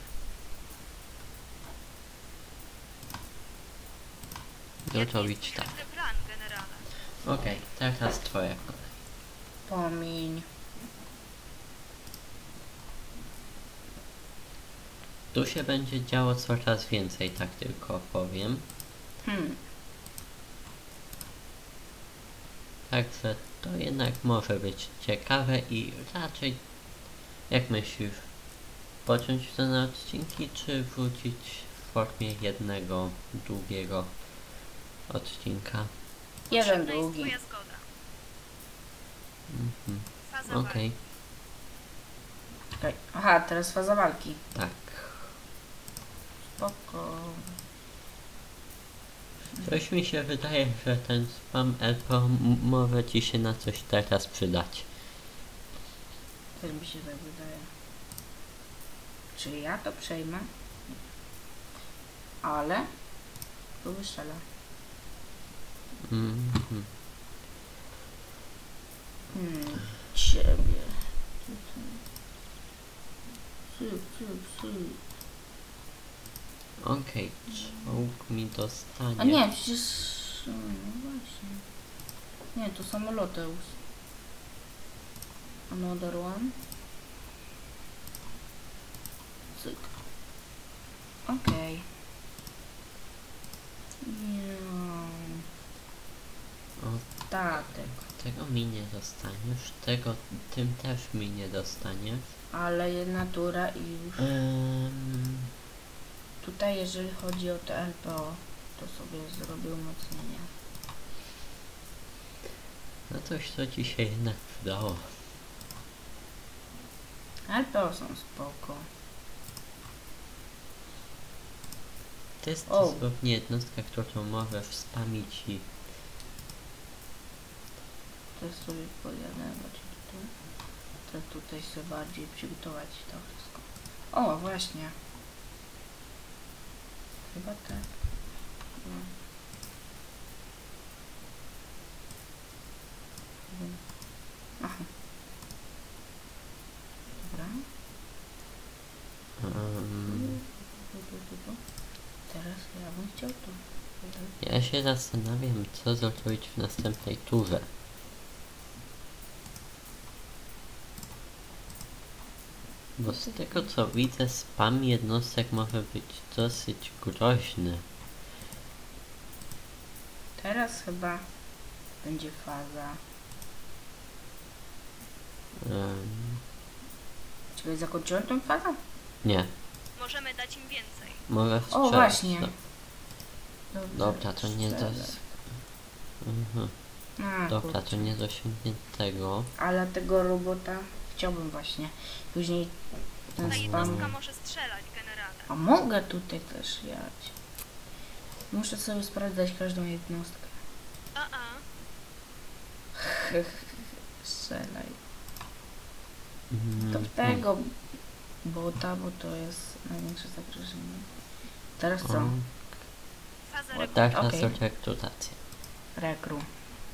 zrobić tak. Świetny plan, generale. Okej, teraz twoja kolej. Pomiń. Tu się będzie działo coraz więcej, tak tylko powiem. Także to jednak może być ciekawe i raczej, jak myślisz, pociąć to na odcinki, czy wrócić w formie jednego długiego odcinka? Jeden Potrzebna jest długi. twoja zgoda. Faza Okej, Czekaj. Aha, teraz faza walki. tak. Spoko. Coś mi się wydaje, że ten spam LPO może ci się na coś teraz przydać. Też mi się tak wydaje. Czy ja to przejmę? Ale... Tu wystrzela. Ciebie. Okej, czołg mi dostanie. A nie, przecież... No właśnie. Nie, to samoloteus. Another one. Cyk. Okej. O, Statek. tego mi nie dostaniesz, tego tym też mi nie dostaniesz. Ale natura i już... Tutaj jeżeli chodzi o te LPO, to sobie zrobił umocnienie. No coś to ci się jednak przydało. LPO są spoko. To jest O. dosłownie jednostka, którą możesz spamić i... Też sobie pojadę tu. To tutaj sobie bardziej przygotować to wszystko. O, właśnie. Chyba tak. No. Aha. Dobra. Teraz ja bym chciał tu. Ja się zastanawiam, co zrobić w następnej turze. Bo z tego co widzę, spam jednostek może być dosyć groźny. Teraz chyba będzie faza. Czy zakończyłem tą fazę? Nie, Możemy dać im więcej. mogę strzelać. O, właśnie. No, Dobrze, dobra, to nie do... strzelę. A, Dobra, kurczę. to nie do osiągniętego. Ale tego robota chciałbym właśnie. Później ten Ta spam. jednostka może strzelać, generale. A mogę tutaj też jechać. Muszę sobie sprawdzać każdą jednostkę. Strzelaj. To w tego bota, bo to jest największe zagrożenie. Teraz co? Faza What? rekrutacji. Tak, na Okej. rekrutację. Rekru.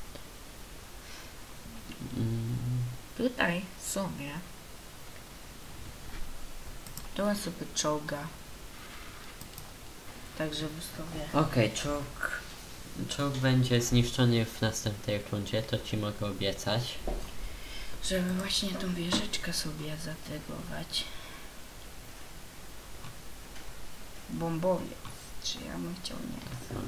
Mm, Tutaj sobie. To sobie czołga. Tak, żeby sobie... Okej, czołg będzie zniszczony w następnej rundzie, to ci mogę obiecać. Żeby właśnie tą wieżyczkę sobie zategować. Bombowiec. Czy ja bym chciał nie?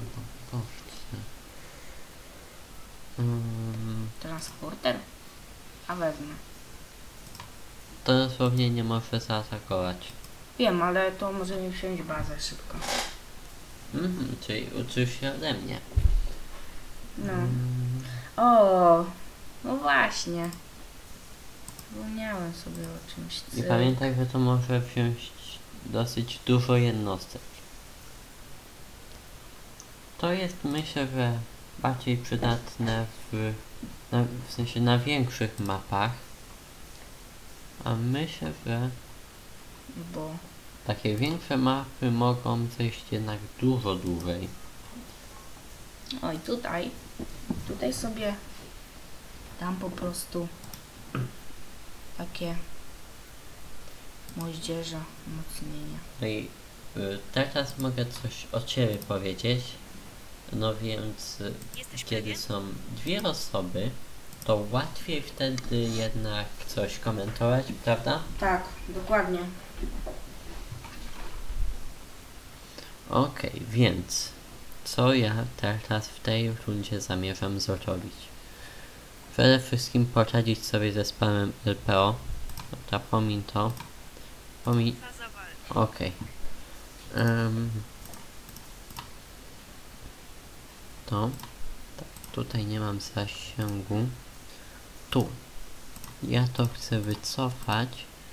Transporter? A wezmę. To dosłownie nie może zaatakować. Wiem, ale to może mi wziąć bazę szybko. Czyli uczysz się ode mnie. No. O, no właśnie. Zapomniałem sobie o czymś. I pamiętaj, że to może wziąć dosyć dużo jednostek. To jest, myślę, że bardziej przydatne w sensie na większych mapach. A myślę, że Bo takie większe mapy mogą zejść jednak dużo dłużej. oj, tutaj sobie dam po prostu takie moździerze, umocnienia. No i teraz mogę coś o ciebie powiedzieć. No więc Jesteś kiedy pewien? są dwie osoby, to łatwiej wtedy jednak coś komentować, prawda? Tak, dokładnie. Okej, więc co ja teraz w tej rundzie zamierzam zrobić? Przede wszystkim poradzić sobie ze spamem LPO. Dobra, pomin to. Faza walki. Okej. To. Tak, tutaj nie mam zasięgu. Tu. Ja to chcę wycofać.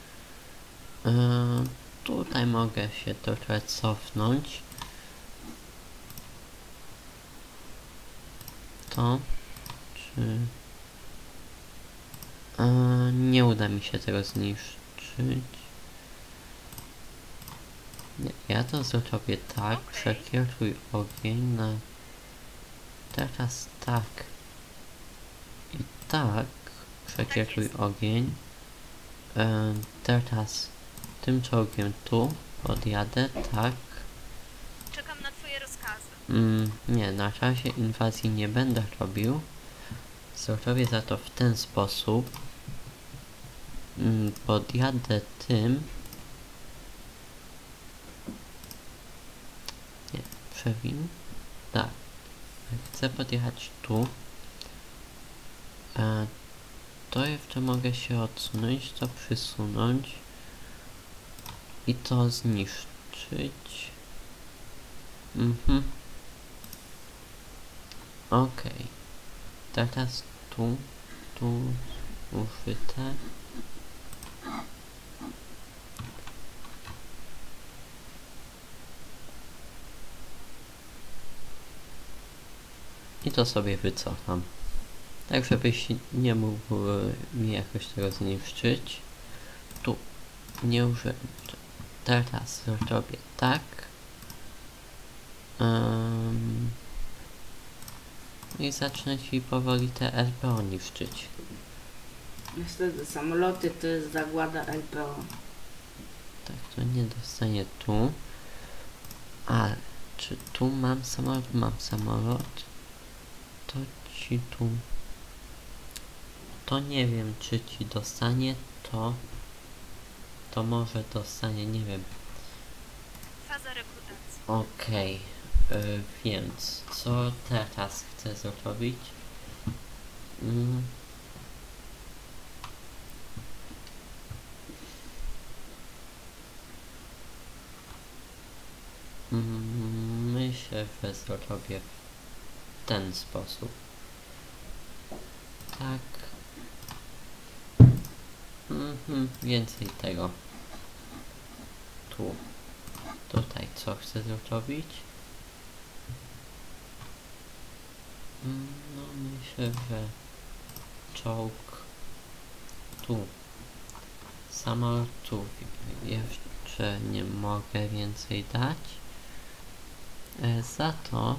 Tutaj mogę się trochę cofnąć. To. Czy... nie uda mi się tego zniszczyć. Nie, ja to zrobię tak. Okej. Przekieruj ogień na... Teraz tak. I tak. Przekieruj jest. ogień. Teraz tym czołgiem tu podjadę, tak. twoje rozkazy. Nie, na razie inwazji nie będę robił. Zrobię za to w ten sposób. Podjadę tym. Nie, przewin. Tak. Chcę podjechać tu. To jeszcze mogę się odsunąć, to przysunąć. I to zniszczyć. Okej. Teraz tu uchwytę. I to sobie wycofam. Tak, żebyś nie mógł mi jakoś tego zniszczyć. Tu nie użyłem. Teraz zrobię tak. I zacznę ci powoli te LPO niszczyć. Niestety samoloty to jest zagłada LPO. Tak, to nie dostanie tu. Ale czy tu mam samolot? Mam samolot. To ci tu. To nie wiem, czy ci dostanie to. To może dostanie, nie wiem. Faza rekrutacji. Okej, więc co teraz chcę zrobić? Myślę, że zrobię w ten sposób. Tak. Więcej tego. Tu. Tutaj co chcę zrobić? No myślę, że czołg tu. Samolotów jeszcze nie mogę więcej dać. Za to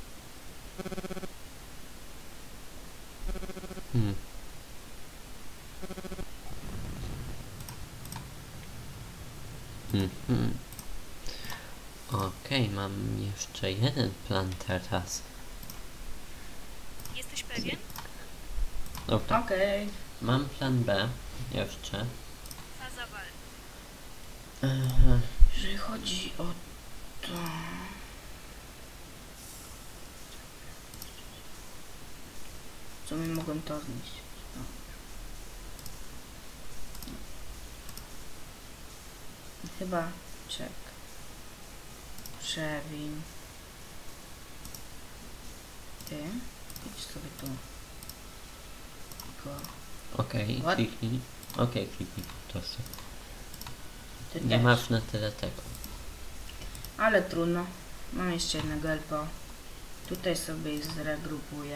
Okej, mam jeszcze jeden plan teraz. Jesteś pewien? Dobra, Okej. mam plan B jeszcze. Faza walki. Jeżeli chodzi o to... Co my mogłem to zniszczyć? No. Chyba czek. Przewin. Ty. Idź sobie tu. Go. Okej, What? kliknij. Okej, kliknij po prostu. Ty Nie też. masz na tyle tego. Ale trudno. Mam jeszcze jednego LPO. Tutaj sobie ich zregrupuję.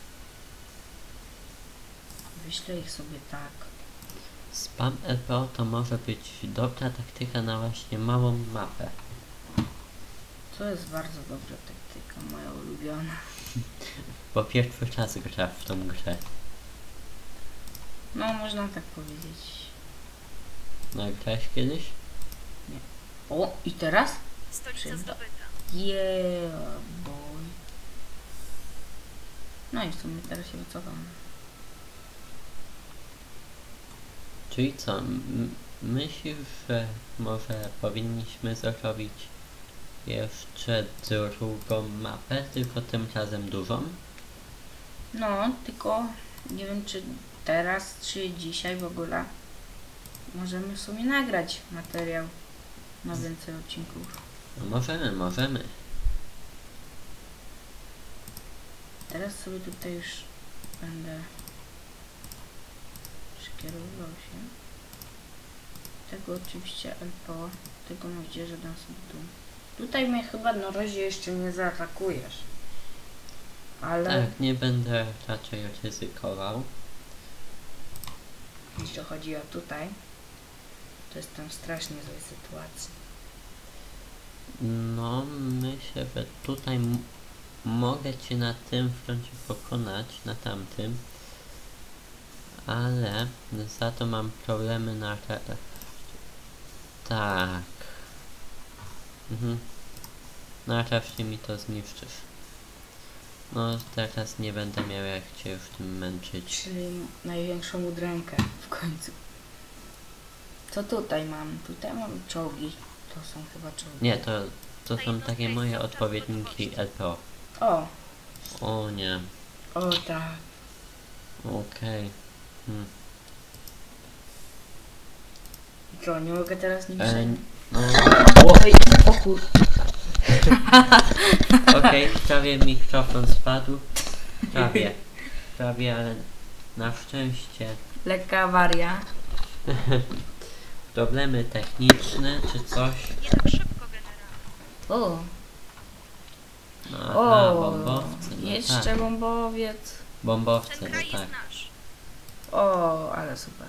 Wyślę ich sobie tak. Spam LPO to może być dobra taktyka na właśnie małą mapę. To jest bardzo dobra taktyka, moja ulubiona. Bo pierwszy raz gra w tą grę. No, można tak powiedzieć. No grałeś kiedyś? O, i teraz? Stolica Przyda. zdobyta. Yeah, boy. No i w sumie teraz się wycofam. Czyli co? Myślisz, że może powinniśmy zrobić jeszcze drugą mapę, tylko tym razem dużą? No, tylko nie wiem, czy teraz, czy dzisiaj w ogóle możemy w sumie nagrać materiał na więcej odcinków. No możemy. Teraz sobie tutaj już będę przekierowywał się. Tego oczywiście LPO, tego moździerza dam sobie tu. Tutaj mnie chyba na razie jeszcze nie zaatakujesz. Ale Tak, nie będę raczej ryzykował. jeśli chodzi o tutaj, to jestem w strasznie złej sytuacji. No, myślę, że tutaj mogę cię na tym froncie pokonać, na tamtym. Ale za to mam problemy na tak. No a reszcie mi to zniszczysz. No teraz nie będę miał jak cię już tym męczyć. Czyli największą udrękę w końcu. Co tutaj mam? Tutaj mam czołgi. To są chyba czołgi. Nie, to są takie moje odpowiedniki LPO. O, O nie, o tak. okej. I co, nie mogę teraz nim E, przejść? no, Oj, o kur... okej, prawie mikrofon spadł. Prawie, ale na szczęście Lekka awaria. problemy techniczne czy coś. Nie tak szybko, generale. O, No, o, bombowce, no jeszcze tak. bombowiec. Bombowce, Ten no kraj tak. jest nasz. O, ale super.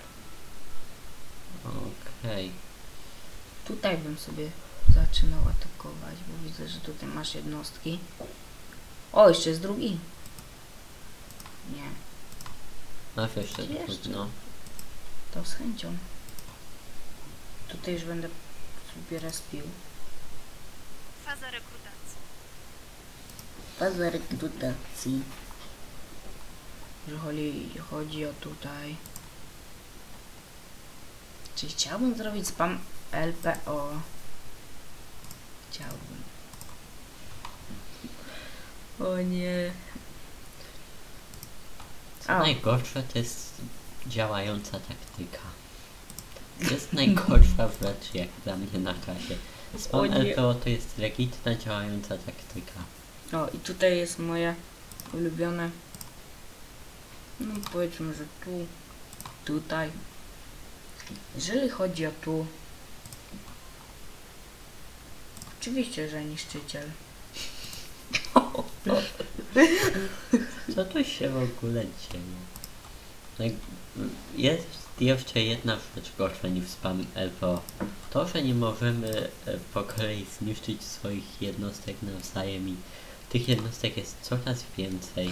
Okej. Tutaj bym sobie zaczynał atakować, bo widzę, że tutaj masz jednostki. O, jeszcze jest drugi. Nie, Masz jeszcze Jeszcze. drugi, no. to z chęcią. Tutaj już będę sobie respił. Faza rekrutacji. Faza rekrutacji. Że chodzi o tutaj. Czy chciałbym zrobić spam LPO? Chciałbym. O nie. Co Au. najgorsze to jest działająca taktyka. To jest najgorsza rzecz jak dla mnie na czasie. O Spam nie. LPO to jest legitna działająca taktyka. O, i tutaj jest moje ulubione. No powiedzmy, że tu, tutaj. Jeżeli chodzi o tu, oczywiście, że niszczyciel. Co tu się w ogóle dzieje? Tak, jest jeszcze jedna rzecz gorsza niż spam LPO. To, że nie możemy po kolei zniszczyć swoich jednostek nawzajem i tych jednostek jest coraz więcej.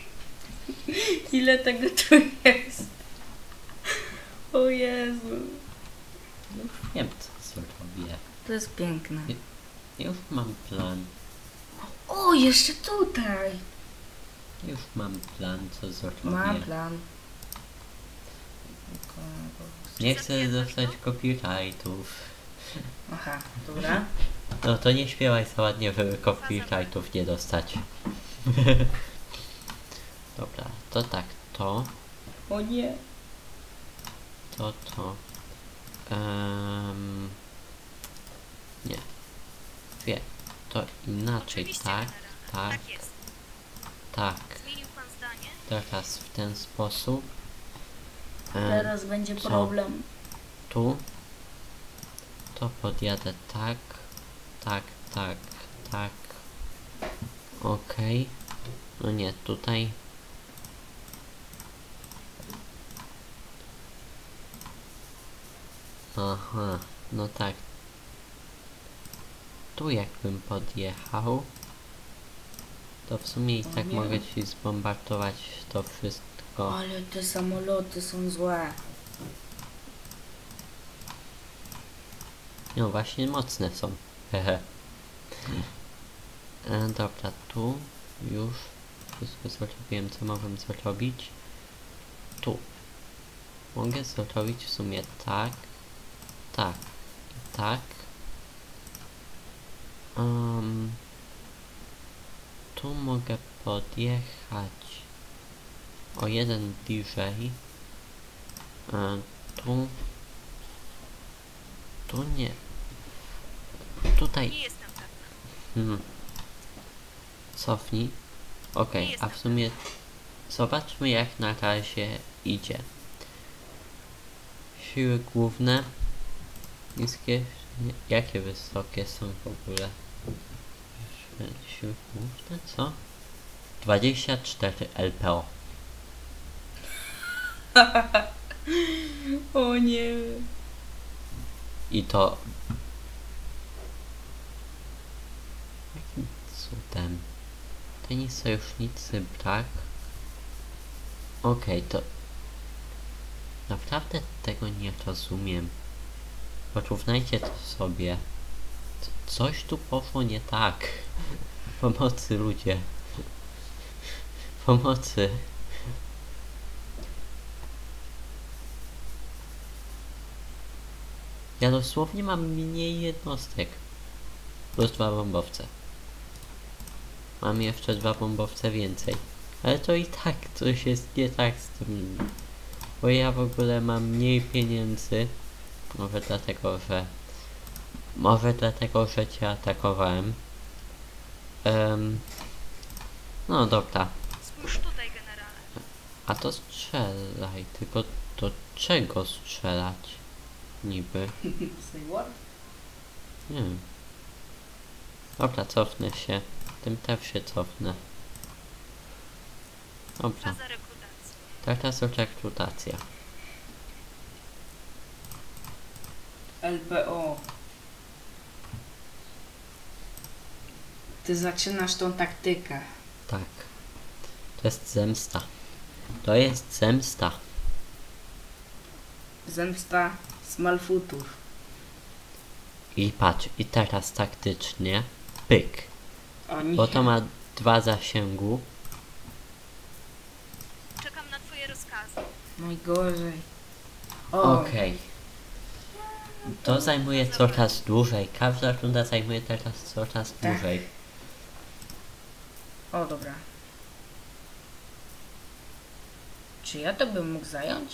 Ile tego tu jest? O Jezu. Już wiem co zrobię. To jest piękne. Już mam plan. O, jeszcze tutaj. Już mam plan co zrobię. Mam plan. Nie chcę dostać copyrightów. Aha, dobra. No to nie śpiewaj za ładnie, żeby copyrightów nie dostać. Dobra, to tak, to. O nie. To. Nie. Wie. To inaczej, Oczywiście, tak, generale. tak, Tak jest. tak. Zmienił pan zdanie? Teraz w ten sposób. Teraz będzie co? problem. Tu. To podjadę tak, tak, tak, tak. Okej. No nie, tutaj. Aha, no tak. Tu jakbym podjechał, to w sumie i O tak nie. mogę ci zbombardować to wszystko. Ale te samoloty są złe. No właśnie mocne są. Hehe. Dobra, tu już wszystko zrobiłem, co mogłem zrobić. Tu. Mogę zrobić w sumie tak, tak i tak. Tu mogę podjechać o jeden bliżej. Tu nie. Tutaj. Nie jestem pewna. Cofnij. Okej, Nie a jestem w sumie zobaczmy jak na razie idzie. Siły główne. Niskie. Jakie wysokie są w ogóle? Siły główne, co? 24 LPO. O nie. I to... Jakim cudem? Tenis sojusznicy brak. Okej, to... Naprawdę tego nie rozumiem. Porównajcie to sobie. Coś tu poszło nie tak. Pomocy, ludzie. Pomocy. Ja dosłownie mam mniej jednostek. Plus 2 bombowce. Mam jeszcze 2 bombowce więcej. Ale to i tak coś jest nie tak z tym. Bo ja w ogóle mam mniej pieniędzy. Może dlatego, że cię atakowałem. No dobra. Spójrz tutaj, generale. A to strzelaj. Tylko do czego strzelać? Niby. Say what? Nie wiem. Dobra, cofnę się. Tym też się cofnę. Dobra. Faza rekrutacji. Teraz rekrutacja. LPO. Ty zaczynasz tą taktykę. Tak. To jest zemsta. To jest zemsta. Zemsta Smallfootów. I patrz, i teraz taktycznie. Pyk. O nie. Bo to ma 2 zasięgu. Czekam na twoje rozkazy. Najgorzej. O, Okej. To zajmuje coraz dłużej. Każda runda zajmuje teraz coraz Tak. dłużej. o dobra. Czy ja to bym mógł zająć?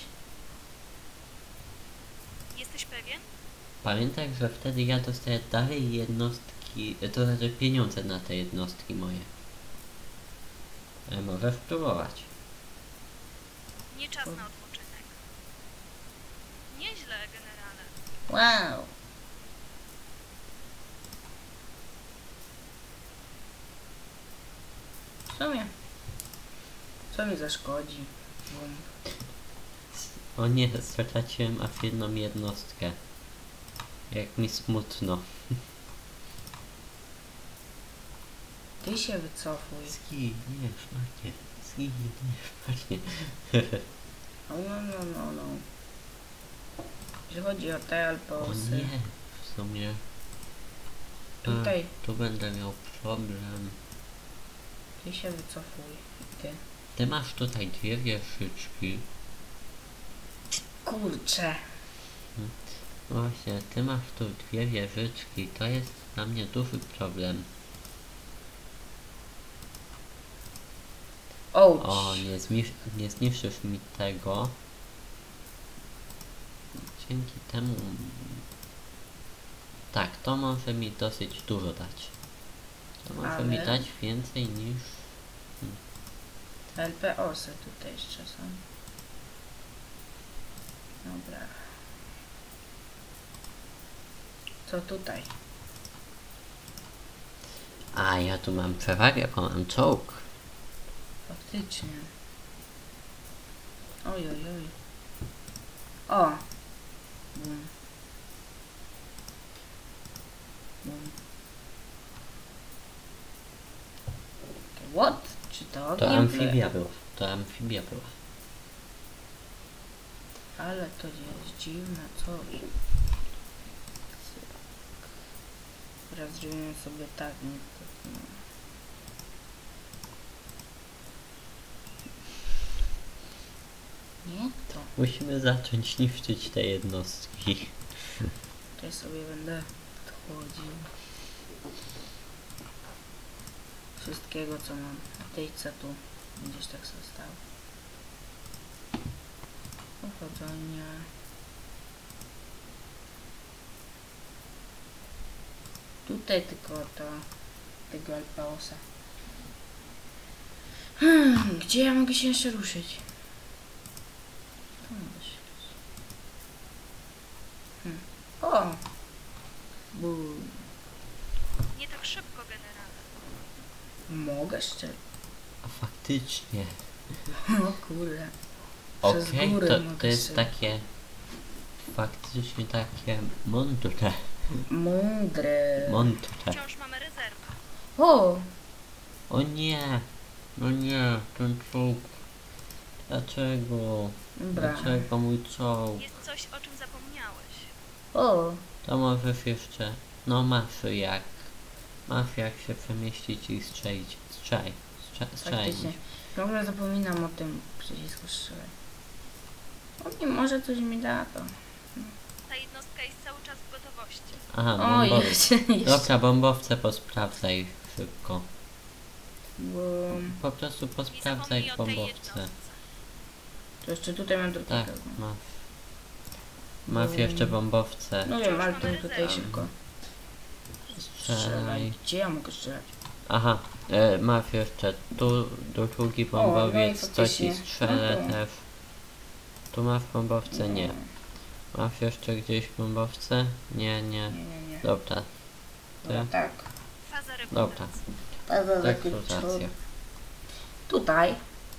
Jesteś pewien? Pamiętaj, że wtedy ja dostaję dalej jednostki, to znaczy pieniądze na te jednostki moje. Możesz próbować. Nie czas na odpoczynek. Nieźle, generale. Wow. Co mi zaszkodzi? Bum. O nie, straciłem aż jedną jednostkę. Jak mi smutno. Ty się wycofuj. Zginiesz, Macie. Zginiesz, Macie. No. Jeśli chodzi o te O alposy. nie, w sumie. Tutaj. Tu będę miał problem. Ty się wycofuj. Ty. Ty masz tutaj 2 wieżyczki. Kurczę. Właśnie, ty masz tu 2 wieżyczki. To jest dla mnie duży problem. O, nie zniszczysz mi tego. Dzięki temu... Tak, to może mi dosyć dużo dać. To może mi Ale- dać więcej niż... LPOsy tutaj jeszcze są. Dobra. Co tutaj? A, ja tu mam przewagę, bo mam czołg. Faktycznie. Oj. O! Bum. What? Czy to To ogniem amfibia była. To amfibia była. Ale to jest dziwne coś. Teraz zrobimy sobie tak. Nie to. Musimy zacząć niszczyć te jednostki. Tutaj sobie będę odchodził. Wszystkiego co mam. A tej co tu gdzieś tak zostało. Pochodzenie. Tutaj tylko to tego LPOsa. Gdzie ja mogę się jeszcze ruszyć? Tu mogę się ruszyć. O! Bum. Nie tak szybko, generale. Mogę szczerze. A faktycznie. O kurde. Przez Okej, górę to mogę jest sobie. takie... Faktycznie takie mądre. Mądre. Mądre. Wciąż mamy rezerwę. O! O nie! No nie, ten czołg. Dlaczego? Dobra. Dlaczego mój czołg? Jest coś, o czym zapomniałeś. O! To możesz jeszcze No masz jak się przemieścić i strzelić. Strzelić. Faktycznie. Ciągle zapominam o tym przycisku strzelaj. On nie może coś mi da to. Ta jednostka jest cały czas w gotowości. Aha, O, bombowce. jeszcze. Dobra, bombowce posprawdzaj szybko. Bum. Po prostu Nie posprawdzaj zapomnij o tej bombowce. jednostce. To jeszcze tutaj mam drugiego. Tak, masz jeszcze bombowce. No wiem, ale to mamy tutaj rezerwę. szybko. Strzelaj. Strzelaj. Gdzie ja mogę strzelać? Aha, masz jeszcze tu drugi no i bombowiec, to faktycznie. ci strzelę No to- też. Tu masz bombowce? Nie. Masz jeszcze gdzieś bombowce? Nie. Nie. Dobra, No, tak. Faza dobra. rekrutacji. Rekrutacja. Tutaj.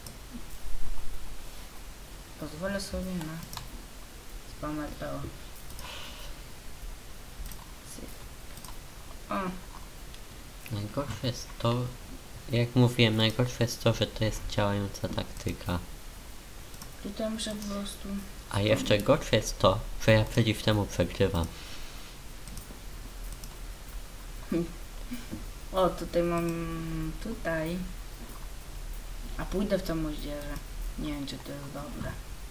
Pozwolę sobie na spamer to. O, Najgorsze jest to, jak mówiłem, najgorsze jest to, że to jest działająca taktyka. tutaj muszę po prostu... A jeszcze gorsze jest to, że ja przeciw temu przegrywam. O, tutaj mam... tutaj. A pójdę w tą moździerzę. Nie wiem, czy to jest dobre.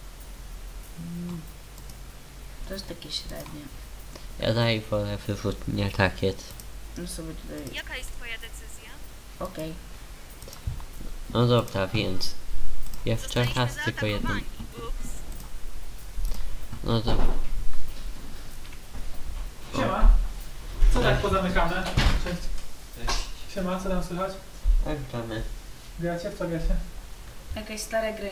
To jest takie średnie. Ja dalej wolę wyrzutnie rakiet. No sobie tutaj... Jaka jest twoja decyzja? Okej. No dobra, więc jeszcze Zostaliśmy raz tylko jedną. zaatakowani. Ups. No dobra. Siema. Co tak pozamykane? Cześć. Siema, co tam słychać? Tak, gramy. Gracie? W co gracie? Jakieś stare gry.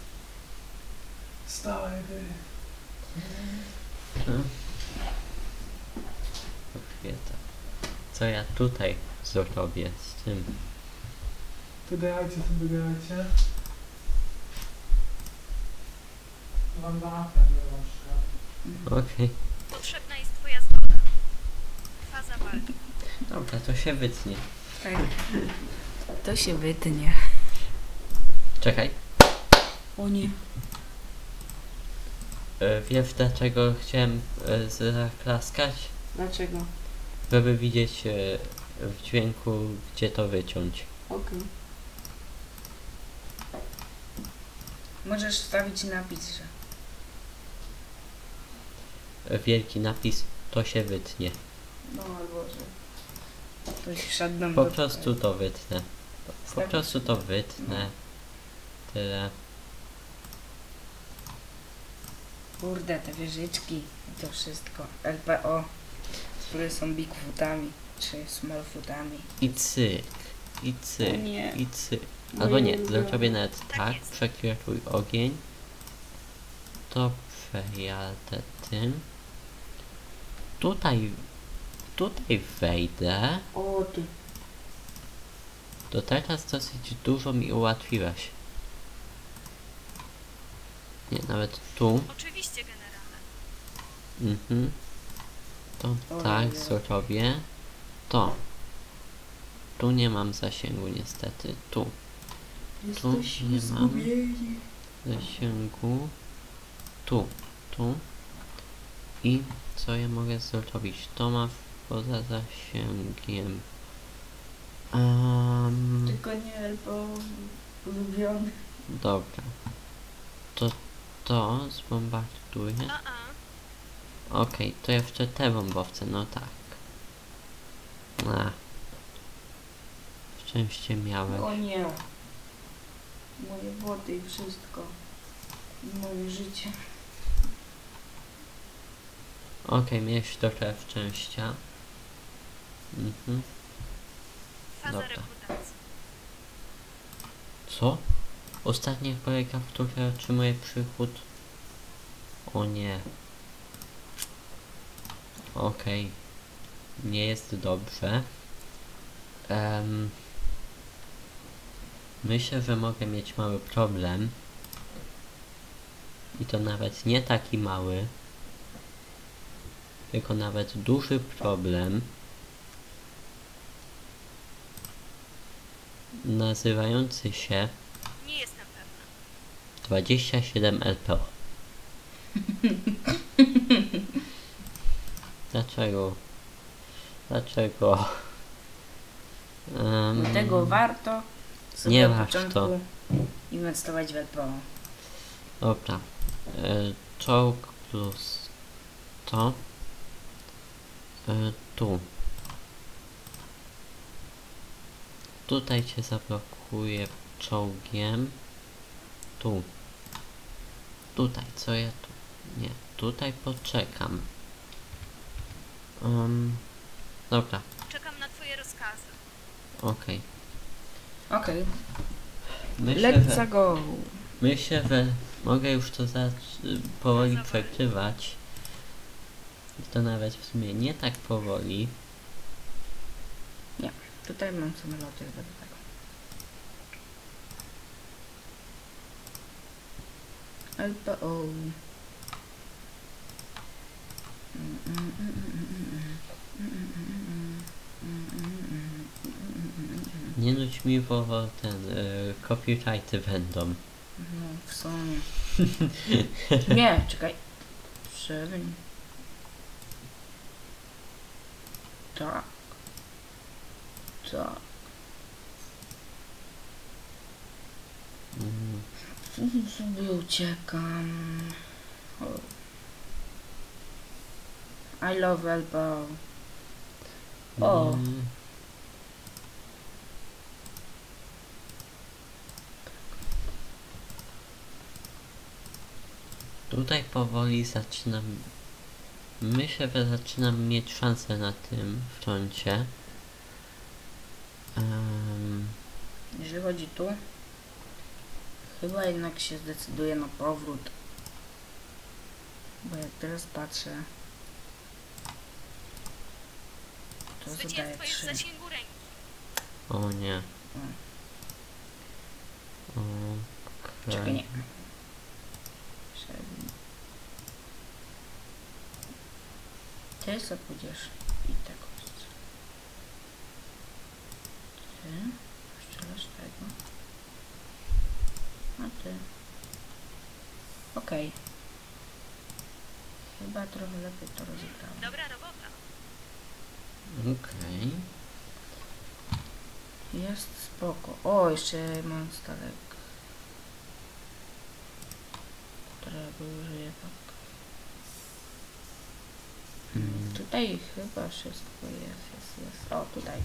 Stałe gry. Kobieta. Co ja tutaj zrobię z tym? Tu grajcie, sobie grajcie. Wam dam apel, nie wam szukam. Okej. Potrzebna jest twoja zgoda. Faza walki. Dobra, to się wytnie. Tak. To się wytnie. Czekaj. O nie. Wiesz dlaczego chciałem zaklaskać? Dlaczego? Żeby widzieć w dźwięku, gdzie to wyciąć. Okej. Możesz wstawić napis, że... Wielki napis, to się wytnie. No albo że... Ktoś wszedł nam Po do- prostu to wytnę. Po Wstawić. prostu to wytnę. Tyle. Kurde, te wieżyczki i to wszystko. LPO, które są Bigfootami, czy Smallfootami. I cyk. I cyk. O nie. I cyk. Moje Albo nie, ulubione. zrobię nawet Tak tak, jest. przekieruj ogień. To przejadę tym. Tutaj wejdę. O ty. To teraz dosyć dużo mi ułatwiłeś. Nie, nawet tu. Oczywiście, generale. Mhm. To O, tak nie. zrobię. To. Tu nie mam zasięgu niestety. Tu. Tu nie mam zasięgu. Tu. I co ja mogę zrobić? To ma poza zasięgiem. Tylko nie LPO ulubiony. Dobra. To zbombarduję. Okej, to jeszcze te bombowce, no tak. Szczęście miałem. O nie. Moje boty i wszystko. I moje życie. Okej, miałeś trochę szczęścia. Faza Dobra. rekrutacji. Co? Ostatnia kolejka, w której otrzymuję przychód. O nie. Okej. Nie jest dobrze. Myślę, że mogę mieć mały problem. I to nawet nie taki mały. Tylko nawet duży problem. Nazywający się Nie jestem pewna. 27 LPO. Dlaczego? Dlaczego? Dlatego warto sobie nie od warto. początku inwestować w LPO. Dobra. Czołg plus to. Tu. Tutaj cię zablokuję czołgiem. Tu. Tutaj, co ja tu? Nie, tutaj poczekam. Dobra, Czekam na twoje rozkazy. okej. Okej. Myślę, Let's go. Myślę, że mogę już to powoli Zobacz. przegrywać. To nawet w sumie nie tak powoli. Tutaj mam samoloty do tego. LPO. Nie nudź mi, bo copyrighty będą. No, w sumie. Nie, czekaj. Przewin. Tak. Tak. Sobie uciekam. I love LPO. O. Tutaj powoli zaczynam. Myślę, że zaczynam mieć szansę na tym froncie. Jeżeli chodzi tu, chyba jednak się zdecyduje na powrót. Bo jak teraz patrzę, to zadaje Zwycięstwo jest w 3. zasięgu ręki. O nie. Czekaj, nie. Okej. Ty co pójdziesz i tego strzel. Ty strzelasz tego. A ty. Okej. Chyba trochę lepiej to rozegrałem. Dobra robota. Okej. Jest spoko. O, jeszcze mam stalek. Którego użyję tak. Tutaj chyba wszystko jest. O, tutaj.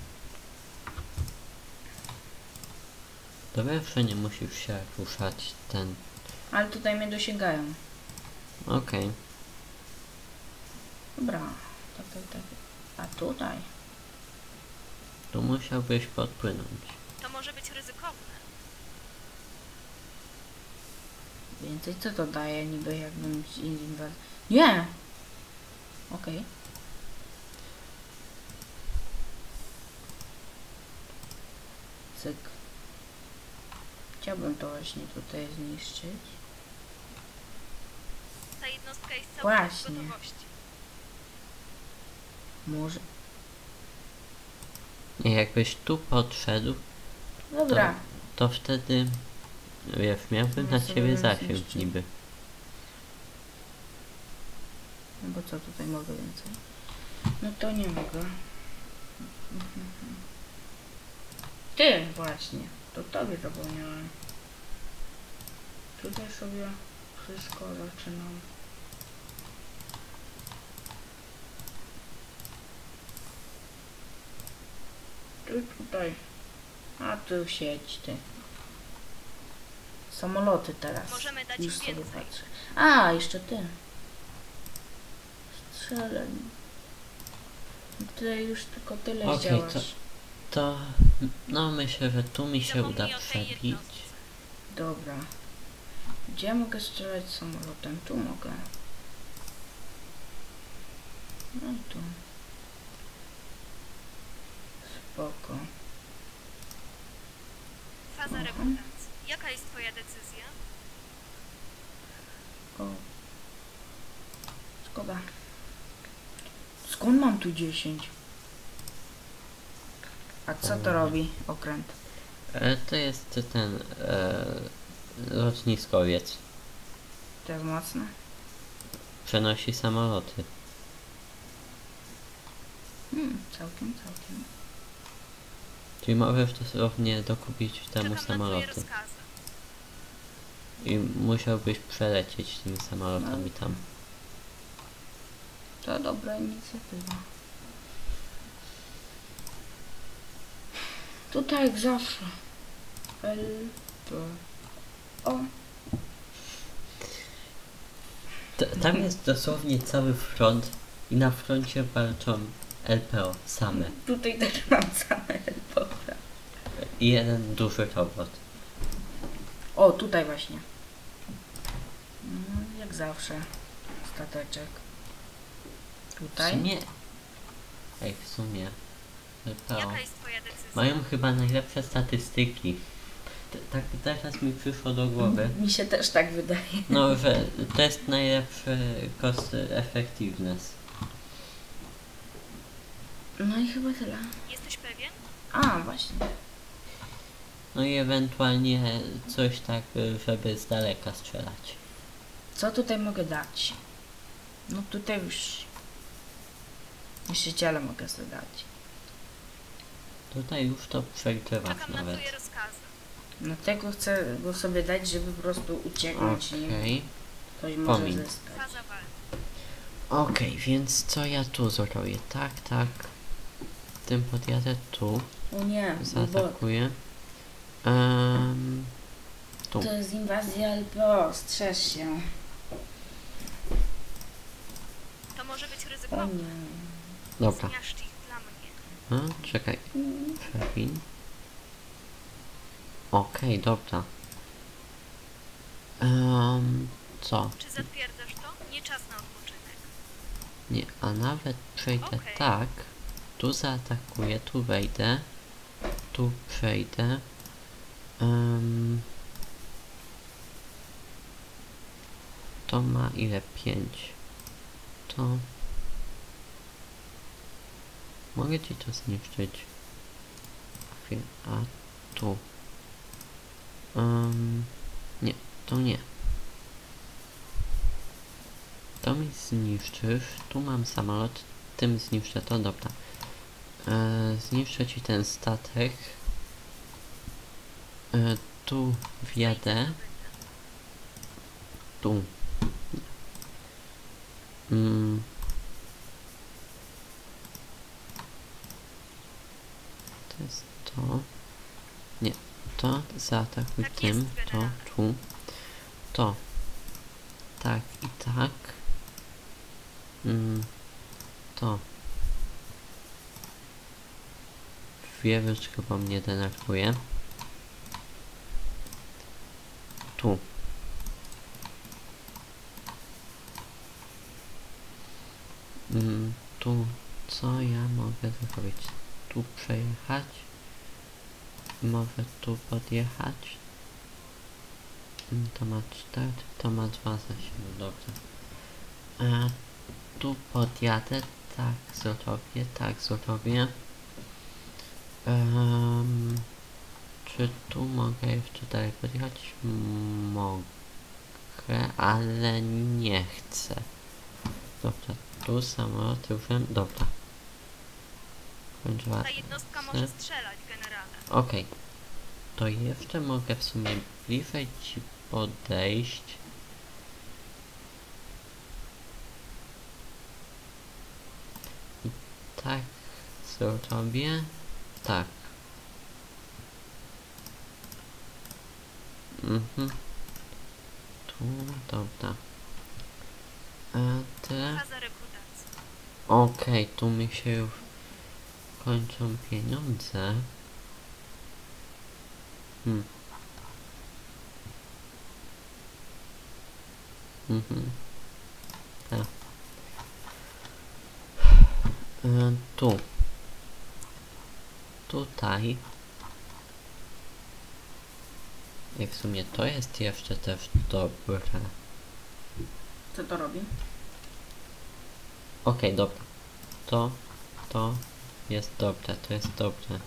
Dobra, że nie musisz się ruszać ten. Ale tutaj mnie dosięgają. Okej. Dobra. Tak. A tutaj? Tu musiałbyś podpłynąć. To może być ryzykowne. Więcej co to daje niby jakbym inwazję. Nie! Okej. Cyk. Chciałbym to właśnie tutaj zniszczyć. Ta jednostka jest całkiem w Właśnie. gotowości. Może. I jakbyś tu podszedł, Dobra. to wtedy wiesz, miałbym na sobie ciebie bym zasięg zniszczył. niby. No bo co tutaj mogę więcej? No to nie mogę. Ty właśnie. To tobie zapomniałem. Tutaj sobie wszystko zaczynam. Ty tutaj. A tu siedź ty. Samoloty teraz. Możemy dać Już im sobie więcej. patrzę. A, jeszcze ty. Strzelę. Ty już tylko tyle Okej, zdziałasz. To no myślę, że tu mi się uda Zapomnij o tej przebić. jednostce. Dobra. Gdzie mogę strzelać samolotem? Tu mogę. No i tu. Spoko. Faza rekrutacji. Jaka jest twoja decyzja? O. Szkoda. Skąd mam tu 10? A co to robi okręt? To jest ten lotniskowiec. To jest mocne? Przenosi samoloty. Całkiem, całkiem. Czyli możesz dosłownie dokupić temu Czekam na twoje samoloty. rozkazy. I musiałbyś przelecieć tymi samolotami tam. To dobra inicjatywa. Tutaj jak zawsze. O, Tam jest dosłownie cały front i na froncie walczą LPO same. tutaj też mam same elpora. I jeden duży robot. O, tutaj właśnie. Jak zawsze. Stateczek. W Tutaj. sumie... Ej, w sumie... LPO Jaka jest twoja decyzja? mają chyba najlepsze statystyki. Tak teraz mi przyszło do głowy. Mi się też tak wydaje. No, że to jest najlepszy cost effectiveness. No i chyba tyle. Jesteś pewien? A, właśnie. No i ewentualnie coś tak, żeby z daleka strzelać. Co tutaj mogę dać? No tutaj już... Niszczyciele mogę sobie dać. Tutaj już to przegrywasz Czekam na nawet. twoje rozkazy. Dlatego chcę go sobie dać, żeby po prostu ucieknąć i Okej. ktoś może Pomiń. zyskać. Faza walki. Okej, więc co ja tu zrobię? Tak, tak. Tym podjadę tu. O nie, bo Zaatakuję. Tu. to jest inwazja LPO, strzeż się. To może być O ryzykowne. nie. Dobra. Zmiażdż ich dla mnie. Czekaj. Przewin. Okej, dobra. Co? Czy zatwierdzasz to? Nie czas na odpoczynek. Nie, a nawet przejdę Okej. tak. Tu zaatakuję, tu wejdę. Tu przejdę. To ma ile? 5. To... Mogę ci to zniszczyć. Chwilę, a tu. Nie, to nie. To mi zniszczysz. Tu mam samolot. Tym zniszczę to, dobra. Zniszczę ci ten statek. Tu wjadę. Tu. To jest to. Nie, to zaatakuj Tak tym, jest, to, generale. tu. To. Tak i tak. To. Wieżyczka, bo mnie denerwuje. Tu. Tu. Co ja mogę zrobić? Tu przejechać. Mogę tu podjechać. To ma 4, to ma 2 zasięgu, dobrze. Tu podjadę, tak zrobię. Czy tu mogę jeszcze dalej podjechać? Mogę, ale nie chcę. Dobra, tu samoloty użyłem, dobra. Kończyła. Ta jednostka może strzelać, generale. Okej. To jeszcze mogę w sumie bliżej ci podejść. I tak zrobię. Tak. Tu, dobra. Tyle. Faza rekrutacji. Okej, tu mi się już kończą pieniądze. Tak. Tu. Tutaj. I w sumie to jest jeszcze też dobre. Co to robi? Okej, dobra. To jest dobre, to jest dobre.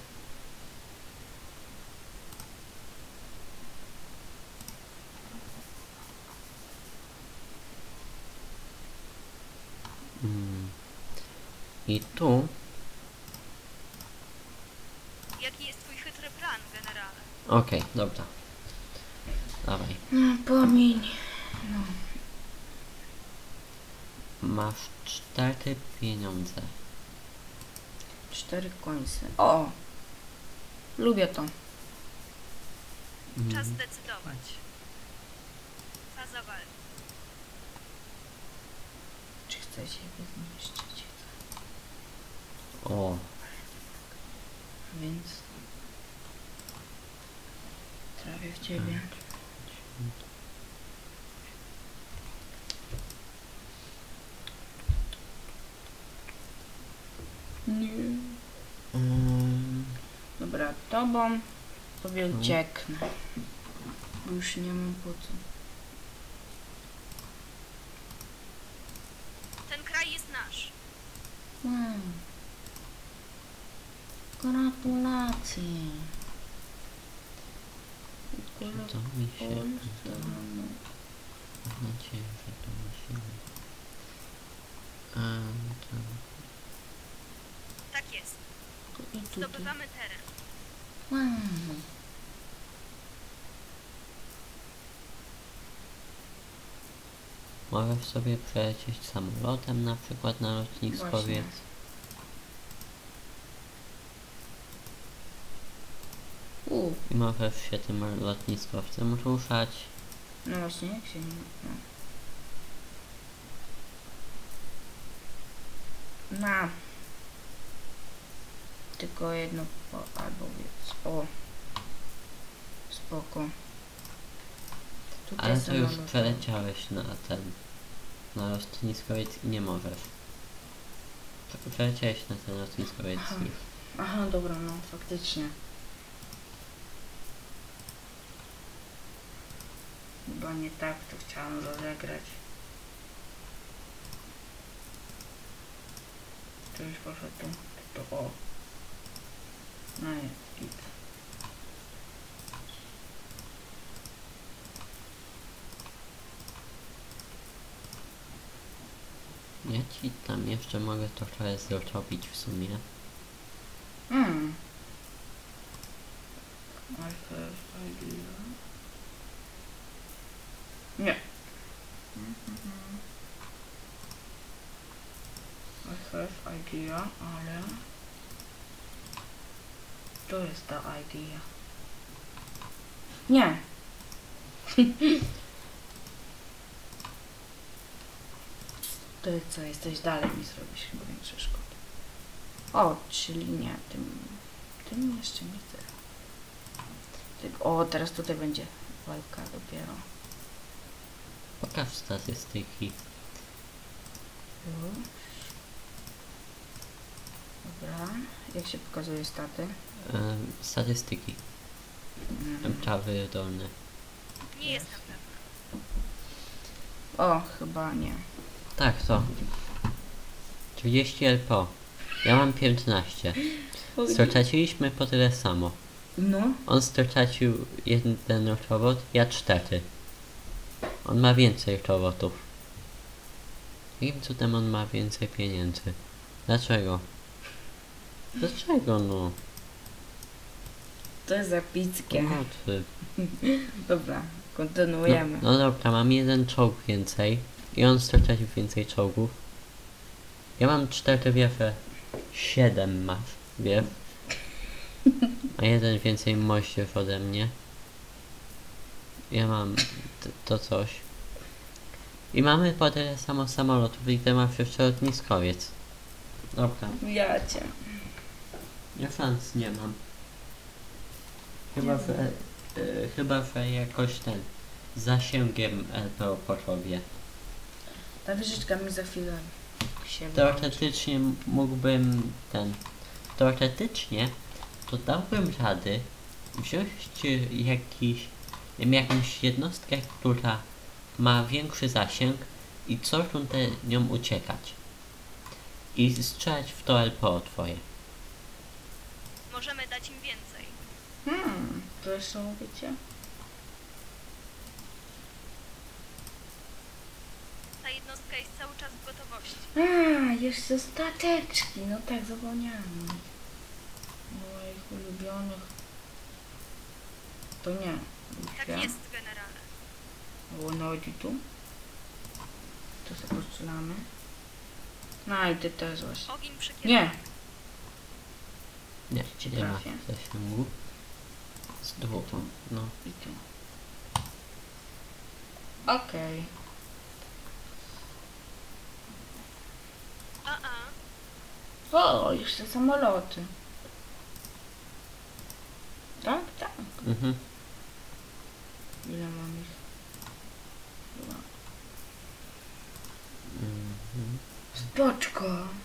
I tu Okej, dobra. Dawaj. No, pomiń. No. Masz 4 pieniądze. 4 końce. O! Lubię to. Czas Mhm. zdecydować. Faza walki. Czy chcecie go zniszczyć? O, Więc... trafię w ciebie. Nie. Dobra, tobą sobie ucieknę. Bo już nie mam po co. Ten kraj jest nasz. Wow. Gratulacje. czy to mi się uda? Polska. Mam nadzieję, że to mi się uda. To... Tak jest. I tutaj. Zdobywamy teren. Wow. Możesz sobie przelecieć samolotem na przykład na lotniskowiec. Właśnie. I możesz się tym lotniskowcem ruszać. No właśnie, jak się nie... No. Na. Tylko jedno albo więc. O. Spoko. Tutaj Ale to już samolot. przeleciałeś na ten... na lotniskowiec i nie możesz. Przeleciałeś na ten lotniskowiec Aha. już. Aha, dobra, no faktycznie. Chyba nie tak to chciałam rozegrać. To już poszedł tu. To o. No jest git. Ja ci tam jeszcze mogę to trochę zrobić w sumie. I have idea. Nie. I have idea, ale... To jest ta idea. Nie. To jest co, jesteś dalej mi zrobisz chyba większe szkody. O, czyli nie, tym jeszcze nie chcę. O, teraz tutaj będzie walka dopiero. Pokaż statystyki. Już. Dobra, jak się pokazuje staty? Statystyki. Prawy dolny. Nie jestem pewna. O, chyba nie. Tak, to. 30 LPO. Ja mam 15. Straciliśmy po tyle samo. No. On stracił jeden robot, ja 4. On ma więcej robotów. Jakim cudem on ma więcej pieniędzy? Dlaczego? Dlaczego no? To jest zapickie. No, ty. Dobra, kontynuujemy. No dobra, mam jeden czołg więcej. I on stracił więcej czołgów. Ja mam 4 wieże. 7 masz wież. A jeden więcej moździerz ode mnie. Ja mam to coś. I mamy po tyle samo samolotów i ty masz jeszcze lotniskowiec. Dobra. Ja cię. Ja szans nie mam. Chyba, że jakoś ten zasięgiem LPO po sobie. Ta wieżyczka mi za chwilę się Teoretycznie mógłbym teoretycznie to dałbym rady wziąć jakąś jednostkę, która ma większy zasięg i co rundę nią uciekać. I strzelać w to LPO twoje. Możemy dać im więcej. To jeszcze mówicie? Ta jednostka jest cały czas w gotowości. Jeszcze stateczki. No tak, zapomniałam. Moich ulubionych. to nie. Tak Lucia. jest, generale. O, no i tu. Tu sobie postrzelamy. No i ty też właśnie. Ogień przekierowany. Nie, Nie ma trafię. zasięgu. Z dwóch, no. i tu. Okej. O, jeszcze samoloty. Tak, tak. Mhm. Ile mam ich? Dwa. Mhm. Spoczko.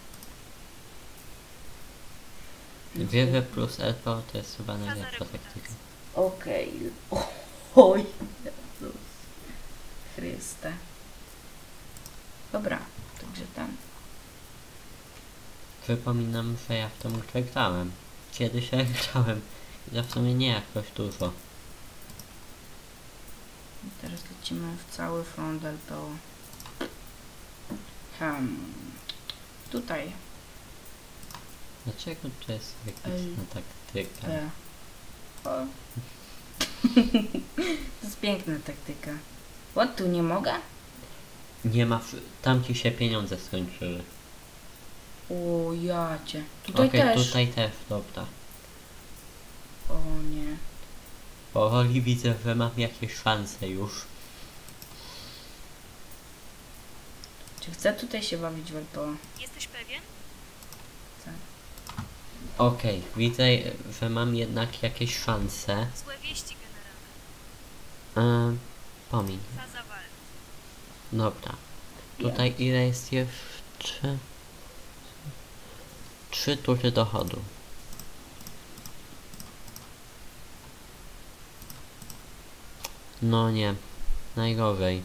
Wieże plus LPO to jest chyba najlepsza taktyka. Okej. Oj, Jezus Chryste. Dobra, także tam. Przypominam, że ja w tą grę grałem. Kiedyś ja grałem. I to w sumie nie jakoś dużo. I teraz lecimy w cały front LPO. Tutaj. Dlaczego to jest na taktyka? O. To jest piękna taktyka. O, tu nie mogę? Nie ma... Tam ci się pieniądze skończyły. O, jacie. Tutaj Okej, też. tutaj też, dobra. O nie. Powoli widzę, że mam jakieś szanse już. Czy chcę tutaj się bawić w LPO? Jesteś pewien? Okej, widzę, że mam jednak jakieś szanse. Złe wieści, generale. Pomin. Faza walki. Dobra. Tutaj ile jest jeszcze? 3 tury dochodu. No nie. Najgorzej.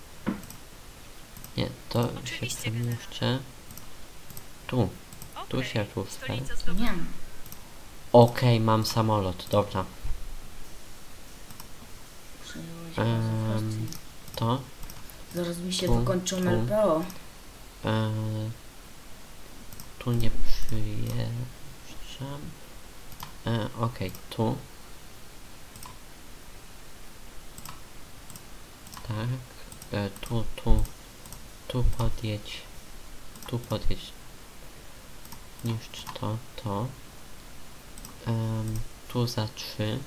Nie, to się Oczywiście, przemieszczę. Tu. Tu Okej. się ruszę. Stolica Nie zdobyta. mam. Okej, mam samolot, dobra. Przejąłeś bazę To. Zaraz mi się Tu, wykończą tu. LPO. Tu nie przyjeżdżam. Okej, tu. Tak. Tu podjedź. Tu podjedź. Niszcz to. Tu za 3.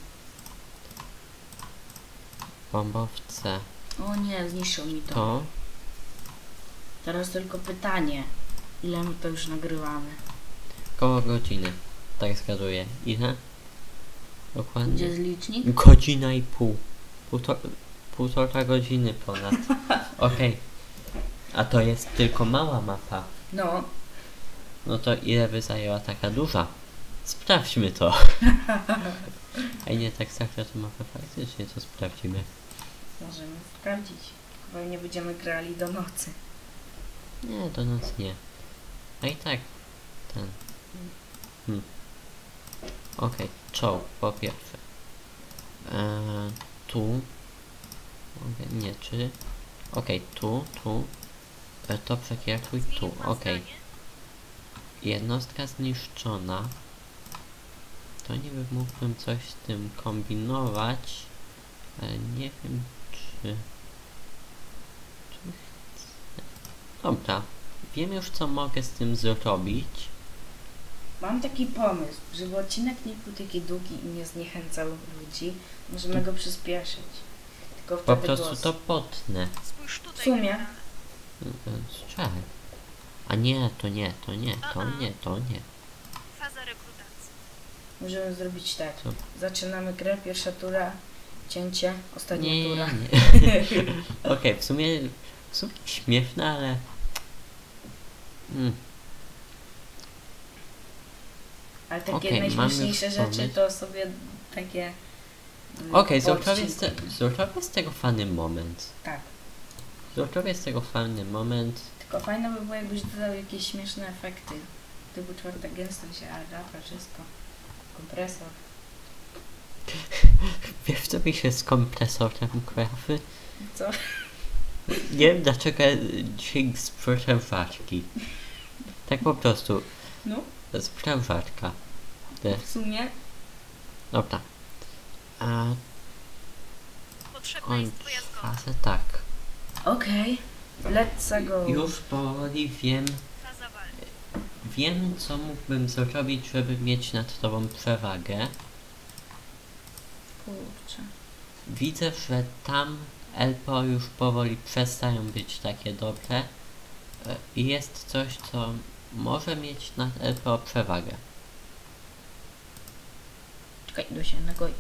Bombowce. O nie, zniszczył mi to. To. Teraz tylko pytanie. Ile my to już nagrywamy? Koło godziny. Tak zgaduję. Ile? Dokładnie. Gdzie jest licznik? Godzina i pół. Półtora godziny ponad. Okej. A to jest tylko mała mapa. No. No to ile by zajęła taka duża? Sprawdźmy to. Ej, nie, tak zawsze to mapę faktycznie to sprawdzimy. Możemy sprawdzić. Chyba nie będziemy grali do nocy. Nie, do nas nie. A i tak ten. Okej, czołg po pierwsze. Tu. Nie, czy... Okej, tu. To przekieruj tu, Zmienił pan okej. zdanie? Jednostka zniszczona. To niby mógłbym coś z tym kombinować, ale nie wiem czy chcę. Dobra, wiem już co mogę z tym zrobić. Mam taki pomysł, żeby odcinek nie był taki długi i nie zniechęcał ludzi. Możemy go przyspieszyć. Tylko Po wtedy prostu głos. to potnę. Spójrz tutaj, W sumie. generale. Strzel. A nie, to nie. Faza rekrutacji. Możemy zrobić tak. Co? Zaczynamy grę, pierwsza tura, cięcie, ostatnia Nie. tura. Okej, w sumie śmieszne, ale... Ale takie Okej, mamy najśmieszniejsze już rzeczy pomysł. to sobie takie... Okej, po zrobię odcinku. z tego fajny moment. Tak. Zrobię z tego fajny moment. Tylko fajne by było, jakbyś dodał jakieś śmieszne efekty. Typu czwarta gęstość, wszystko. Kompresor. Wiesz co mi się z kompresorem kojarzy? Co? Nie wiem dlaczego dźwięk sprężarki. Tak po prostu. No, Sprężarka. w sumie. Dobra. A kończ twoja zgoda. fazę, tak. Okej. Let's go. Już powoli wiem, Faza walki. wiem co mógłbym zrobić, żeby mieć nad tobą przewagę. Kurczę. Widzę, że tam LPO już powoli przestają być takie dobre i jest coś, co może mieć nad LPO przewagę. Czekaj, idę się nagoję.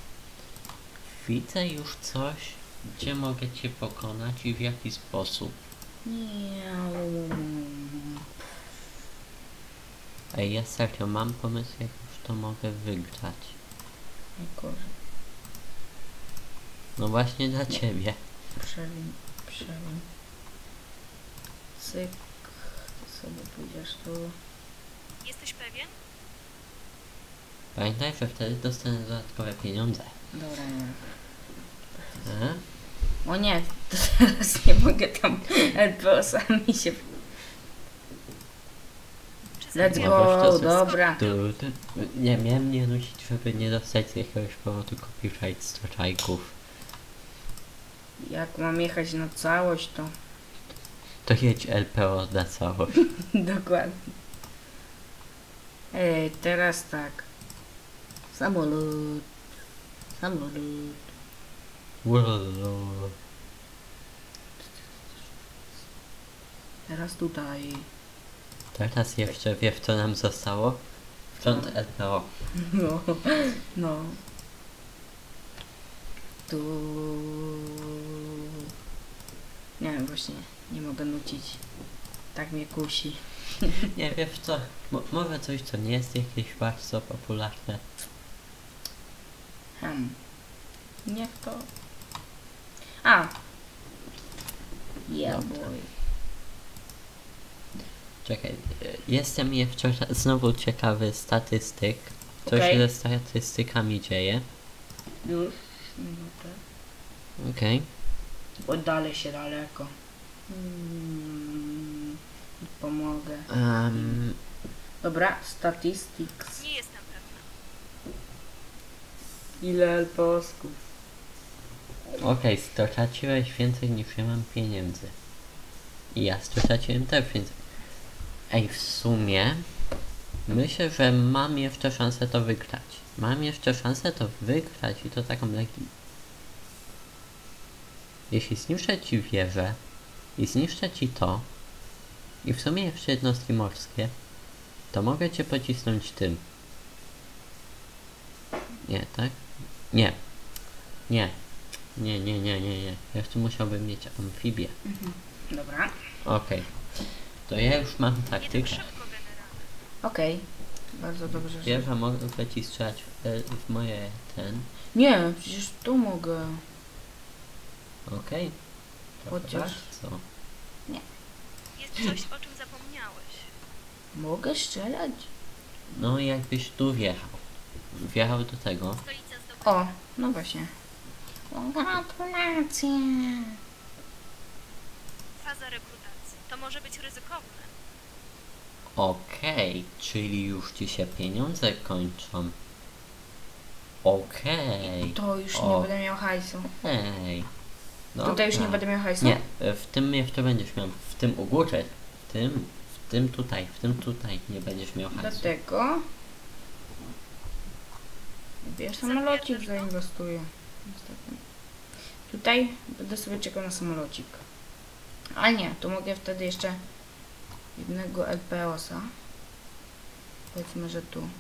Widzę już coś, gdzie mogę cię pokonać i w jaki sposób. Nie. Ej, ja serio mam pomysł, jak już to mogę wygrać. Najgorzej. No właśnie dla ciebie. Przewin. Cyk. Ty sobie pójdziesz tu. Jesteś pewien? Pamiętaj, że wtedy dostanę dodatkowe pieniądze. Dobra, nie. E? O nie, to teraz nie mogę tam LPO-sami się... Czy Let's zabieram- Dobra, go, to dobra. Nie, miałem nie nucić, żeby nie dostać z jakiegoś powodu copyright strajków. Jak mam jechać na całość, to... To jedź LPO na całość. Dokładnie. Ej, teraz tak. Samolot. Teraz tutaj. Teraz jeszcze wiesz co nam zostało? Wrząt LPO. No. Tu. Nie wiem, właśnie nie mogę nucić. Tak mnie kusi. Nie wiesz co? Może coś co nie jest jakieś bardzo popularne. Niech to. A! Yeah, Dobra. boy. Czekaj, jestem jeszcze znowu ciekawy statystyk. Co Okej. się ze statystykami dzieje? Już. Minutę. Okej. Oddalę się daleko. Pomogę. Dobra, statistics. Nie jestem pewna. Ile LPO-sków? Okej, straciłeś więcej niż ja mam pieniędzy. I ja straciłem też więcej. Ej, w sumie myślę, że mam jeszcze szansę to wygrać. Mam jeszcze szansę to wygrać i to taką Jeśli zniszczę ci wieżę i zniszczę ci to i w sumie jeszcze jednostki morskie, to mogę cię pocisnąć tym. Nie, tak? Nie. Nie. Nie. Jeszcze musiałbym mieć amfibię. Dobra. Okej. To ja już mam Nie tak taktykę. szybko, generale. Okej. Bardzo dobrze, że... Wieża mogę ci strzelać w moje Nie, przecież tu mogę. Okej. Proszę Chociaż- bardzo. Jest coś, o czym zapomniałeś. Mogę strzelać? No jakbyś tu wjechał. Wjechał do tego. Stolica zdobyta. O, no właśnie. Gratulacje. Faza rekrutacji. To może być ryzykowne. Okej, czyli już ci się pieniądze kończą. Okej. To już O. nie będę miał hajsu. Ej. Tutaj już nie Dobra. będę miał hajsu? Nie, w tym jeszcze będziesz miał. W tym u góry. W tym tutaj nie będziesz miał Do hajsu. tego... Wiesz, samolocik zainwestuję. Niestety. Tutaj będę sobie czekał na samolocik. A nie, to mogę wtedy jeszcze jednego LPO-sa. Powiedzmy, że tu.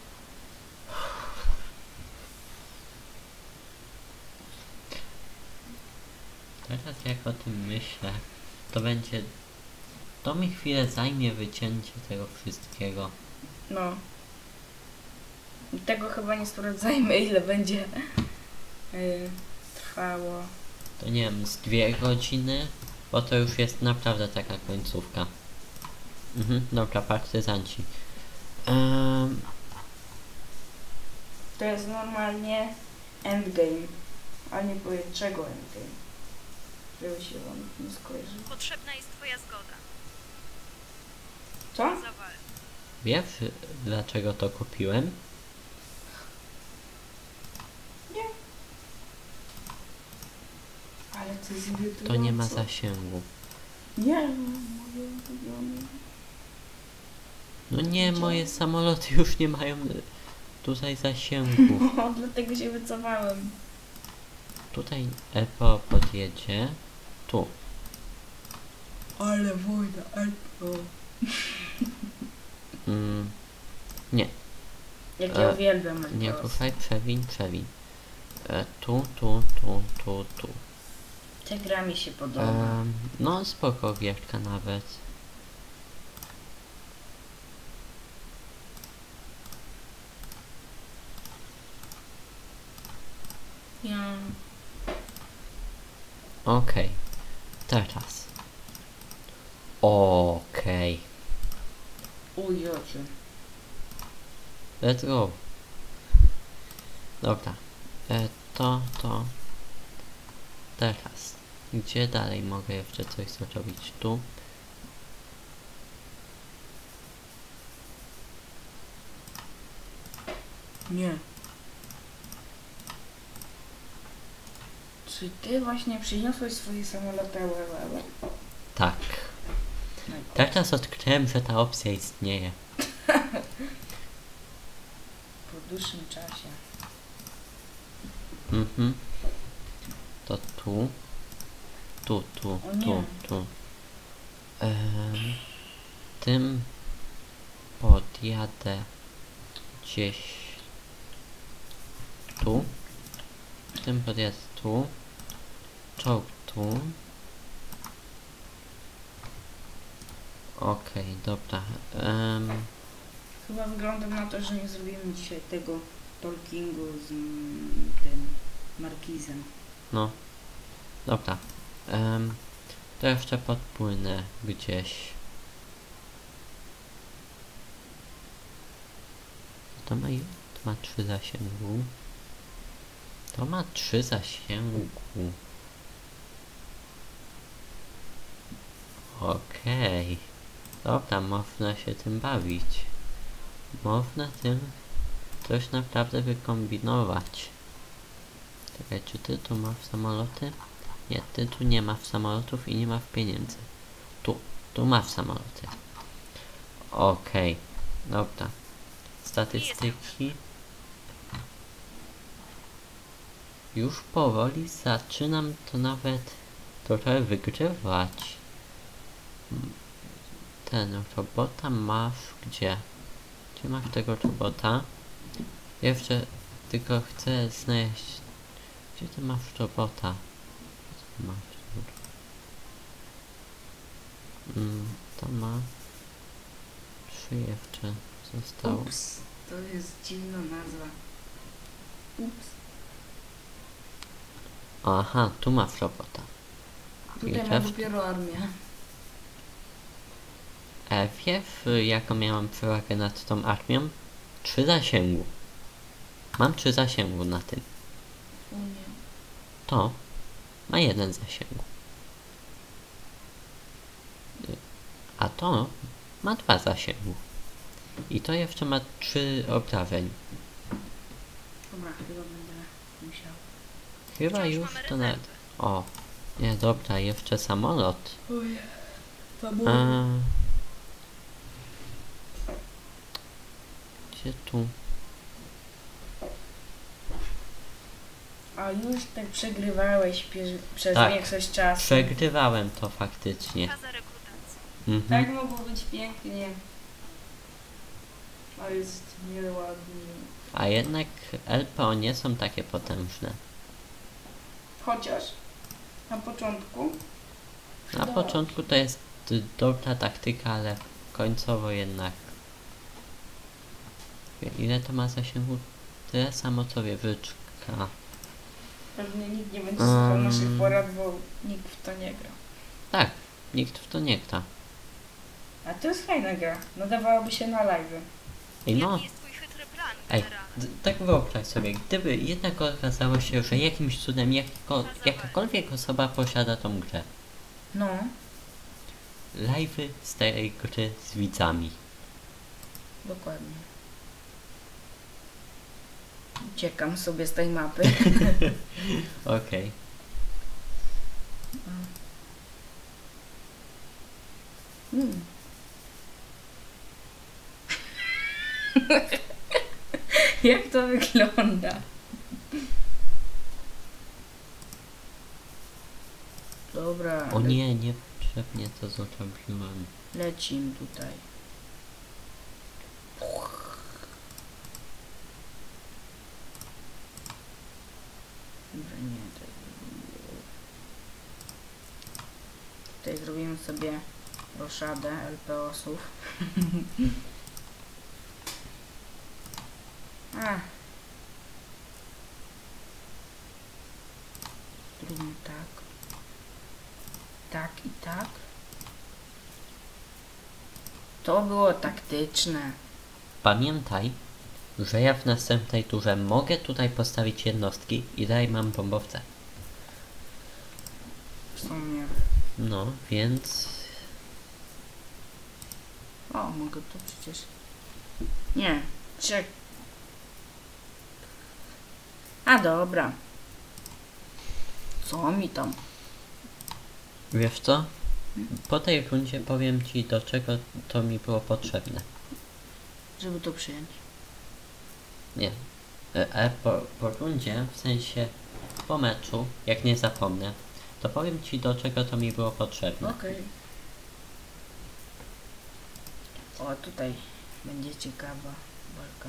Teraz jak o tym myślę, to będzie... To mi chwilę zajmie wycięcie tego wszystkiego. No. I tego chyba nie sprawdzajmy, ile będzie trwało. To nie wiem, z 2 godziny, bo to już jest naprawdę taka końcówka. Dobra, partyzanci. To jest normalnie endgame. Ale nie powiem czego endgame. Żeby się wam nie skojarzy. Potrzebna jest twoja zgoda. Co? Faza walki. Wiesz, dlaczego to kupiłem? Nie. Ale to jest irytujące. To nie ma zasięgu. Nie, moje ulubione. No nie, moje samoloty już nie mają tutaj zasięgu. No, dlatego się wycofałem. Tutaj Epo podjedzie. Tu. Ale wojna, Alpo. Nie, Jak ja uwielbiam nie Alpos. ruszaj, przewiń. Tu. Ta gra mi się podoba. No spoko gierka nawet. Ja... Okej. Teraz. Okej. Ujocie. Let's go. Dobra. To. Teraz. Gdzie dalej mogę jeszcze coś zrobić? Tu. Nie. Czy ty właśnie przyniosłeś swoje samoloty łełełe? Tak. Teraz odkryłem, że ta opcja istnieje. Po dłuższym czasie. To tu. O nie. Tu. Tym podjadę gdzieś tu. Tym podjadę tu. Czołg tu. Okej, dobra. Chyba wygląda na to, że nie zrobimy dzisiaj tego talkingu z tym Markizem. No. Dobra. To jeszcze podpłynę gdzieś. To ma 3 zasięgu. To ma 3 zasięgu. Okej. Dobra, można się tym bawić. Można tym coś naprawdę wykombinować. Czekaj, czy ty tu masz samoloty? Nie, ty tu nie masz samolotów i nie masz pieniędzy. Tu masz samoloty. Okej, dobra. Statystyki. Już powoli zaczynam to nawet trochę wygrywać. Ten robota masz gdzie? Gdzie masz tego robota? Jeszcze tylko chcę znaleźć. Gdzie ty masz robota? To ma 3 jeszcze zostało. Ups, to jest dziwna nazwa. Ups. Aha, tu masz robota. Tutaj ma dopiero armię. Wiesz, jaką miałam przewagę nad tą armią? 3 zasięgu. Mam 3 zasięgu na tym. O nie. To ma 1 zasięgu. A to ma 2 zasięgu. I to jeszcze ma 3 obrażeń. Dobra, chyba będę musiał. Chyba Wciąż już mamy to nawet. rezerwy. O, nie, dobra, jeszcze samolot. Ojej. To było. Gdzie tu? A już tak przegrywałeś przez Tak. większość czasu. Przegrywałem to faktycznie. Faza rekrutacji. Tak mogło być pięknie. A jest nieładnie. A jednak LPO nie są takie potężne. Chociaż na początku. Na Przydało początku to jest dobra taktyka, ale końcowo jednak. Ile to ma zasięgu? Tyle samo co wieżyczka. Pewnie nikt nie będzie słuchał naszych porad, bo nikt w to nie gra. Tak, nikt w to nie gra. A to jest fajna gra. Nadawałaby się na live. I no, Jaki jest twój chytry plan, ej, generale? tak wyobraź sobie, gdyby jednak okazało się, że jakimś cudem jakakolwiek osoba posiada tą grę. No. Live'y z tej gry z widzami. Dokładnie. Uciekam sobie z tej mapy. Okej. Jak to wygląda? Dobra, O nie, niepotrzebnie to zrobiłem. lecim tutaj. Może nie, tutaj zrobimy sobie roszadę LPO-sów. A. Zróbmy tak. Tak i tak. To było taktyczne. Pamiętaj, że ja w następnej turze mogę tutaj postawić jednostki i dalej mam bombowce. W sumie. No, więc... O, mogę to przecież... Nie. Czek. A dobra. Co mi tam? Wiesz co? Po tej rundzie powiem ci, do czego to mi było potrzebne. Żeby to przyjąć. Nie. Po rundzie, w sensie po meczu, jak nie zapomnę, to powiem ci, do czego to mi było potrzebne. Okej. O, tutaj będzie ciekawa walka.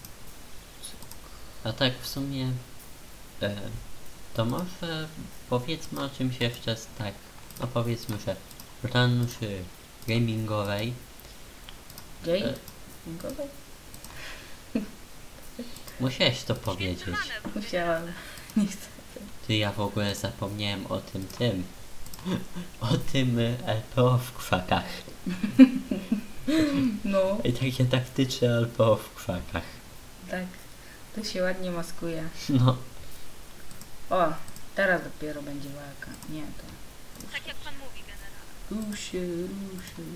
A tak w sumie, to może powiedzmy o czymś jeszcze tak. No powiedzmy, że w branży gamingowej Gej? E. Gowej? musiałeś to powiedzieć. Musiałam. Nie chcę. Ty, ja w ogóle zapomniałem o tym. O tym LPO w krzakach. No, I takie taktyczne LPO w krzakach. tak. To się ładnie maskuje. No. O, teraz dopiero będzie walka. Nie, to... Tak jak pan mówi, generale. Ruszy, ruszy.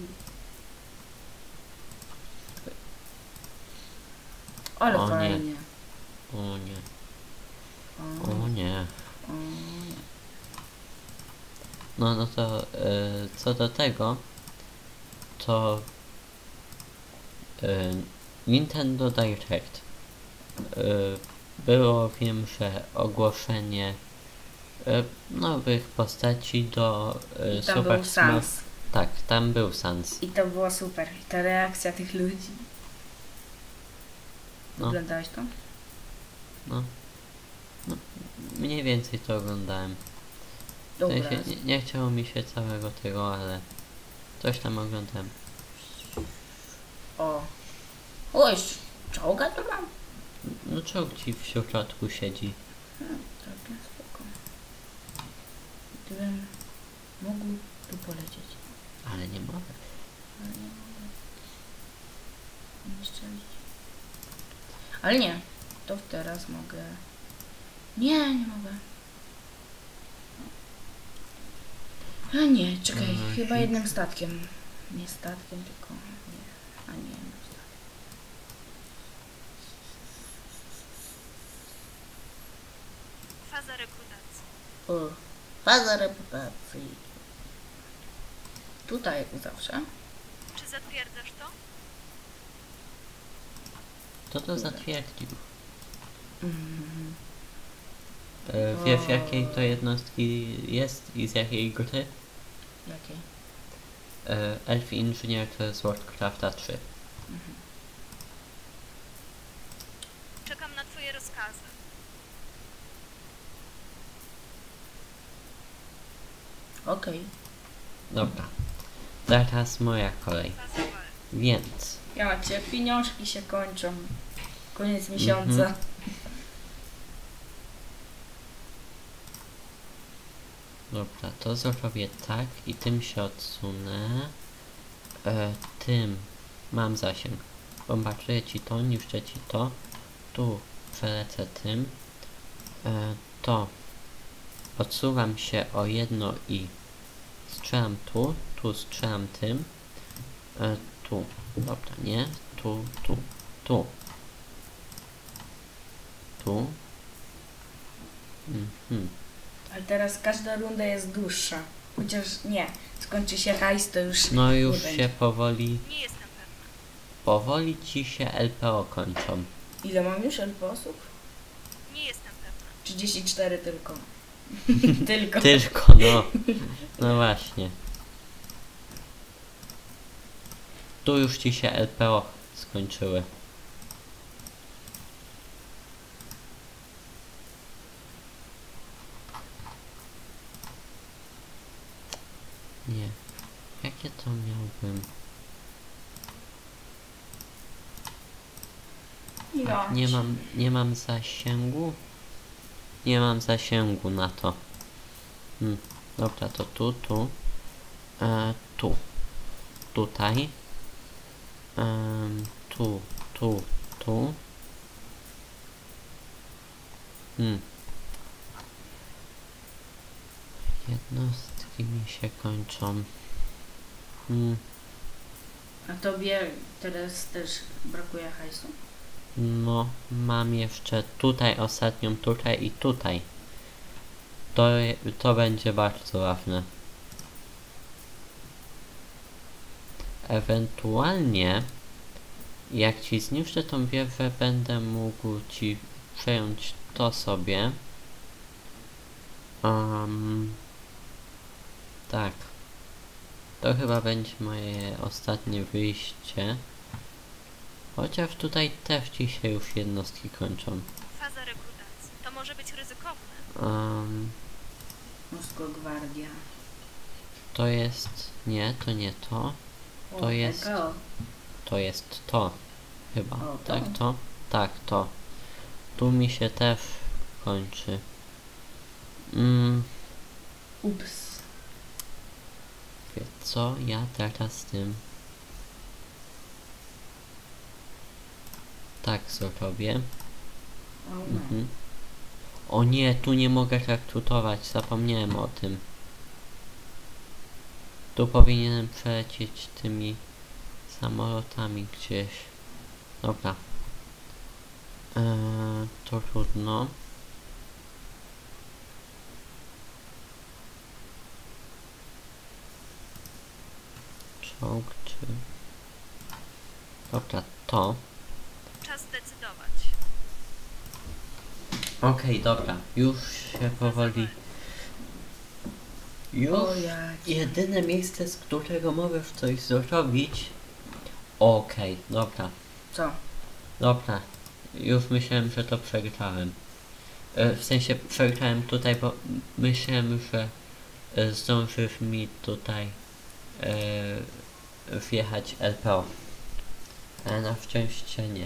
Ale O nie. fajnie. O nie. O, O nie. o nie. No to co do tego, to Nintendo Direct było, wiem, że ogłoszenie nowych postaci do I tam Super był Smash. Sans. Tak, tam był Sans. I to było super. I ta reakcja tych ludzi. No. Oglądałeś to? No, mniej więcej to oglądałem. W Dobra. sensie, nie chciało mi się całego tego, ale coś tam oglądałem. O. Oj, czołga to mam? No czołg ci w środku siedzi. Tak, no spoko. Gdybym mógł tu polecieć. Ale nie mogę. Ale nie mogę. Nie strzelić. Ale nie. To teraz mogę. Nie, nie mogę. A nie, czekaj. Chyba jednym statkiem. Nie statkiem, tylko... Nie. A nie, jednym statkiem. Faza rekrutacji. O, faza reputacji. Tutaj jak zawsze. Czy zatwierdzasz to? Kto to zatwierdził? Mhm. Wiesz jakiej to jednostki jest i z jakiej gry? Jakiej? Elf Inżynier to jest Warcrafta 3. Czekam na twoje rozkazy. Okej. Dobra. Teraz moja kolej. Faza walki. Więc Ja macie, pieniążki się kończą. Koniec miesiąca. Mhm. dobra, to zrobię tak i tym się odsunę. Tym mam zasięg. Bombarduję ci to, niszczę ci to. Tu przelecę tym. To odsuwam się o jedno i strzelam tu. Tu strzelam tym. Tu. Dobra, nie. Tu. Tu. Mhm. Ale teraz każda runda jest dłuższa. Chociaż nie. Skończy się hajs, to już No nie już będzie. się powoli... Nie jestem pewna. powoli ci się LPO kończą. Ile mam już osób? Nie jestem pewna. 34 tylko. Tylko. Tylko, no. No właśnie. Tu już ci się LPO skończyły. Nie. Jakie to miałbym? Ja. Nie mam zasięgu? Nie mam zasięgu na to. Dobra, to tu. Tu. Tutaj. Tu. Jednostki mi się kończą. A tobie teraz też brakuje hajsu? No, mam jeszcze tutaj ostatnią, tutaj i tutaj. To będzie bardzo ważne. Ewentualnie, jak ci zniszczę tą wieżę, będę mógł ci przejąć to sobie. Tak. To chyba będzie moje ostatnie wyjście. Chociaż tutaj też ci się już jednostki kończą. Faza rekrutacji. To może być ryzykowne. Moskogwardia. To jest... Nie, to nie to. To jest... PKO. To jest to. Chyba. O, to? Tak, to? Tak, to. Tu mi się też kończy. Ups. Wie co ja teraz z tym? Tak zrobię. O, no. O nie, tu nie mogę rekrutować, zapomniałem o tym. Tu powinienem przelecieć tymi samolotami gdzieś. Dobra. To trudno. Czołg czy... Dobra, to. Czas zdecydować. Okej, dobra. Już się powoli... Już O, ja cię. jedyne miejsce, z którego możesz coś zrobić. Okej, dobra. Co? Dobra. Już myślałem, że to przegrałem. W sensie przegrałem tutaj, bo myślałem, że zdążysz mi tutaj wjechać LPO. Ale na szczęście nie.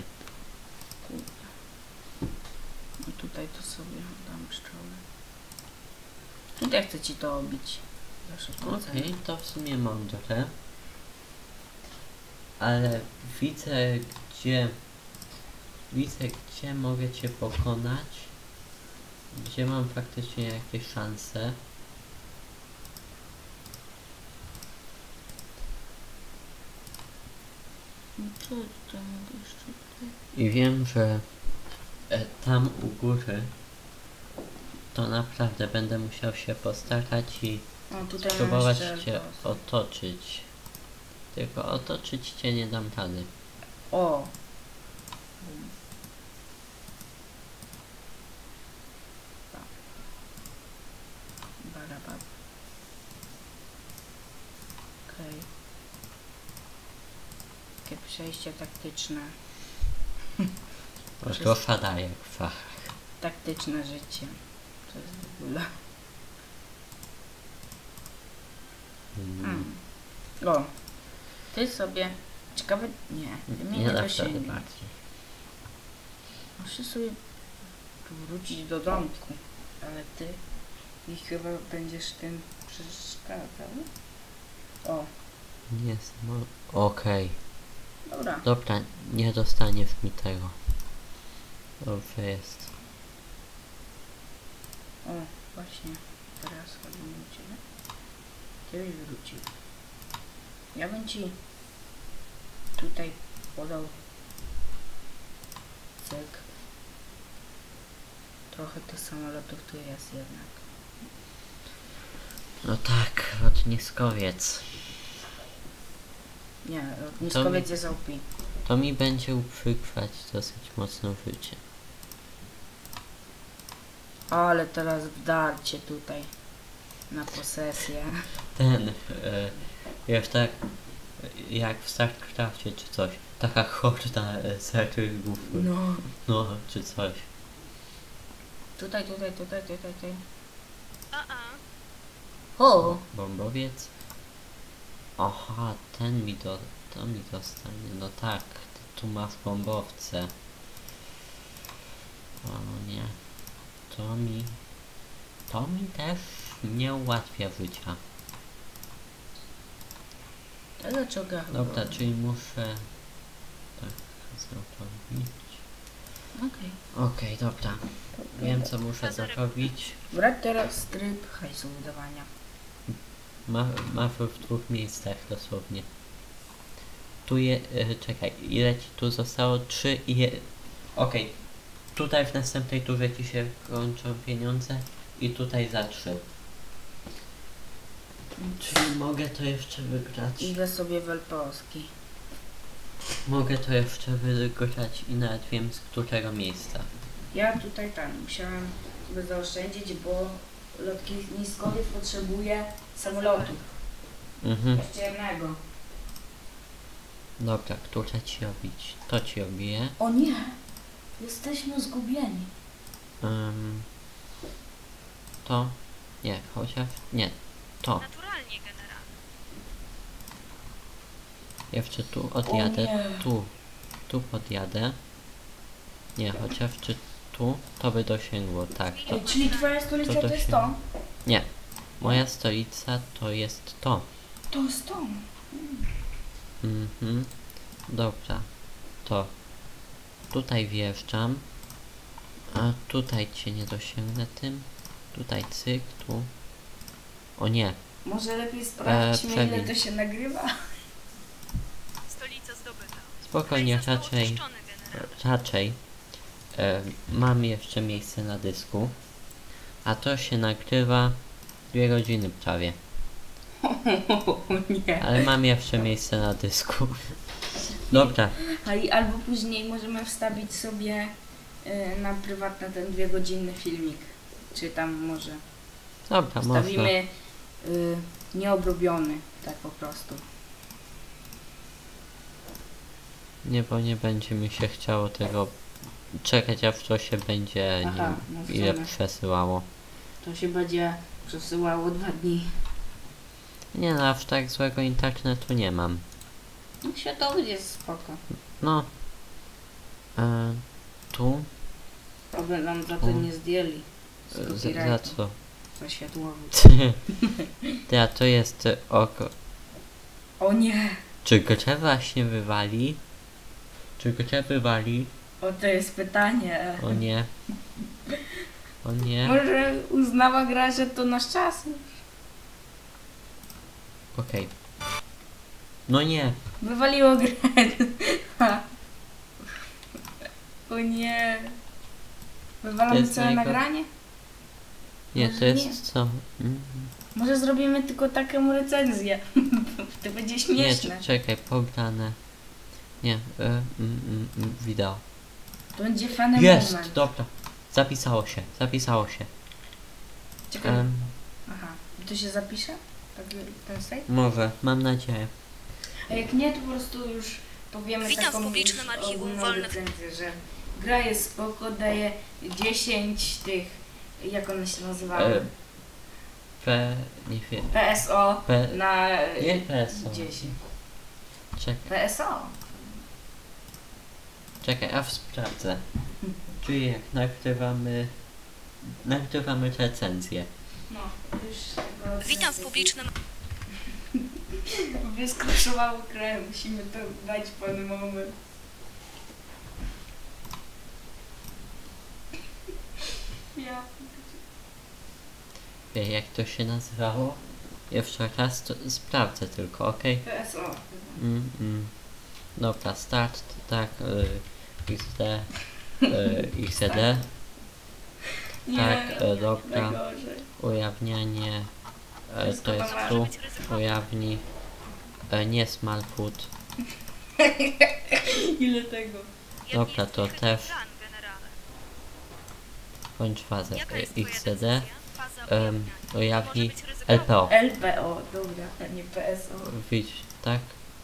I tutaj to sobie dam pszczoły. Tutaj chcę ci to obić. Za szybko. Okej, to w sumie mądre. Ale widzę gdzie mogę cię pokonać. Gdzie mam faktycznie jakieś szanse. No co tutaj mogę jeszcze tutaj? I wiem, że tam u góry to naprawdę będę musiał się postarać i O, tutaj mam spróbować jeszcze cię elfosy. otoczyć. Tylko otoczyć cię nie dam rady. O! Barabab. Okej. Takie przejście taktyczne. To szada jak w fachach. Taktyczne życie. To jest w ogóle. O! Ty sobie... Ciekawe... Nie. Ty mnie Nie nie da dosięgniesz. wtedy bardziej. Muszę sobie wrócić do domku, ale ty mi chyba będziesz tym przeszkadzał. O, Nie okej. dobra. Dobra, nie dostaniesz mi tego. Dobrze jest. O, właśnie. Teraz chodzi mi o ciebie. Ty byś wrócił. Ja bym ci tutaj podał cyk. Trochę tych samolotów tu jest jednak. No tak, lotniskowiec. Nie, lotniskowiec jest OP. To mi będzie uprzykrać dosyć mocno życie. Ale teraz wdarcie tutaj na posesję. Wiesz, tak jak w StarCraftie czy coś, taka horda serwerów, No. no, czy coś. Tutaj. A. Bombowiec? Aha, to mi dostanie, no tak, tu masz bombowce. O nie, to mi też nie ułatwia życia. To dlaczego? Dobra, czyli muszę tak zrobić. Okej, dobra. Wiem co muszę zrobić. Brać teraz tryb hajsu wydawania. Ma w 2 miejscach dosłownie. Tu czekaj, ile ci tu zostało? 3 i okej. Tutaj w następnej turze ci się kończą pieniądze i tutaj za 3. Czyli mogę to jeszcze wygrać. Idę sobie w LPOski. Mogę to jeszcze wygrać i nawet wiem z którego miejsca. Ja tutaj musiałem sobie zaoszczędzić, bo lotniskowiec potrzebuje samolotu. Jeszcze jednego. Dobra, które ci robić? To ci robię. O nie! Jesteśmy zgubieni. To. Nie, chociaż. Nie. To. Naturalnie, generalnie. Jeszcze tu odjadę. nie. Tu podjadę. Nie, chociaż czy tu to by dosięgło. Tak, to. Czyli twoja stolica to jest to? Nie. Moja stolica to jest to. To jest to. Dobra. To. Tutaj wjeżdżam. A tutaj cię nie dosięgnę tym. Tutaj cyk, tu. O nie. Może lepiej sprawdźmy, ile przebieg. to się nagrywa. Stolica zdobyta. Spokojnie, Został raczej. oczyszczony, generalnie. Raczej. Mam jeszcze miejsce na dysku. A to się nagrywa 2 godziny prawie. O nie. Ale mam jeszcze miejsce na dysku. Dobra. Albo później możemy wstawić sobie na prywatny ten 2-godzinny filmik. Czy tam może Dobra, można. wstawimy nieobrobiony, tak po prostu. Nie, bo nie będzie mi się chciało tego czekać, aż to się będzie Aha, nie, no w ile sumie. przesyłało. To się będzie przesyłało 2 dni. Nie no, aż tak złego internetu nie mam. No światowy jest spoko. No. Tu? Oby nam za to nie zdjęli. Z Za copyrightu. co? Za światłowy. Ja to jest oko. O nie! Czy grę właśnie wywali? Czy grę wywali? O, to jest pytanie. O nie. O nie. Może uznała gra, że to nasz czas? Okej. No nie. Wywaliło grę. O nie. To Wywalamy jest całe najgor- nagranie? Nie, Może to nie. jest co? Może zrobimy tylko taką recenzję. To będzie Nie, śmieszne. czekaj, pobrane. Nie, wideo. To będzie fajny Jest, moment. dobra. Zapisało się. Czekaj. Aha. To się zapisze? Tak, ten site? Może, mam nadzieję. A jak nie, to po prostu już powiemy Witam w taką publicznym już archiwum ogólną wolnych. recenzję, że gra jest spoko, daje 10 tych, jak one się nazywały? Nie wiem. PSO na Nie PSO. 10. Czekaj, PSO. aż sprawdzę. Czyli jak nagrywamy recenzję. No, już tego Witam w publicznym... Wyskraszowało grę, musimy to dać w pewnym moment. Ja. Wie jak to się nazywało? Jeszcze raz to sprawdzę tylko, okej? PSO. Dobra, start, tak, XD, XD, Nie, tak, dobra, najgorzej. ujawnianie, to jest Może tu, być ryzykowne. ujawnij, nie small food, Ile tego? Jaki Dobra, jest to twój też. plan, generale? Kończ fazę Jaka jest twoja XCD. decyzja? Faza ujawniania. Ujawni Może być ryzykowna. LPO. LPO, dobra, a nie PSO. Widz, tak?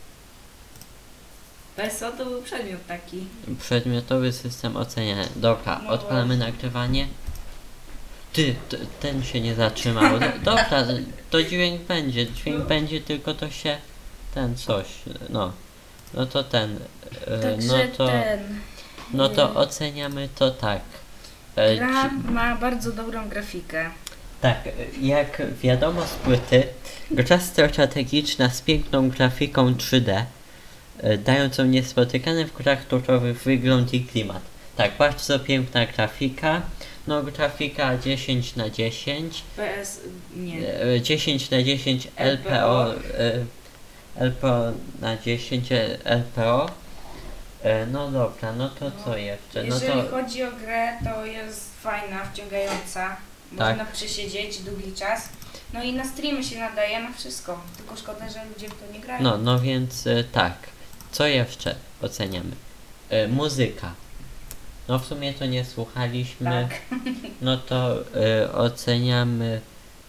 PSO to był przedmiot taki. Przedmiotowy system oceniania. Dobra, No odpalamy nagrywanie. Ty, ten się nie zatrzymał. Dobra, to dźwięk będzie. Dźwięk No. będzie, tylko to się... Ten coś, no. No to ten. Także No to oceniamy to tak. gra ma bardzo dobrą grafikę. Tak, jak wiadomo z płyty, gra strategiczna z piękną grafiką 3D, dającą niespotykany w grach tuczowych wygląd i klimat. Tak, bardzo piękna grafika. No grafika 10/10. Nie. 10/10 LPO. LPO na 10 LPO. No dobra, no to co jeszcze? No Jeżeli to chodzi o grę, to jest fajna, wciągająca. Tak. Można przesiedzieć długi czas. No i na streamy się nadaje na wszystko. Tylko szkoda, że ludzie w to nie grają. no więc tak. Co jeszcze oceniamy? Muzyka. No w sumie to nie słuchaliśmy. Tak. No to oceniamy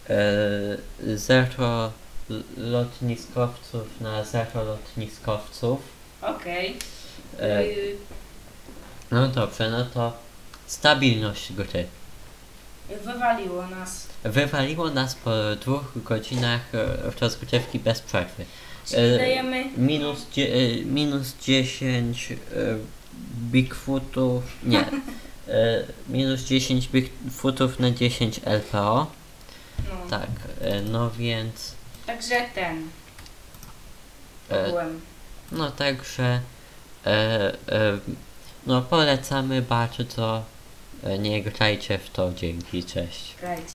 0 lotniskowców na 0 lotniskowców. Okej. No dobrze, no to stabilność gry. Wywaliło nas. Wywaliło nas po 2 godzinach rozgrywki bez przerwy. Czyli dajemy... Minus 10 Bigfootów, nie, minus 10 Bigfootów na 10 LPO, No. tak, no więc, Także ten. Ogółem. no także, no polecamy bardzo, nie grajcie w to, dzięki, cześć. Grajcie.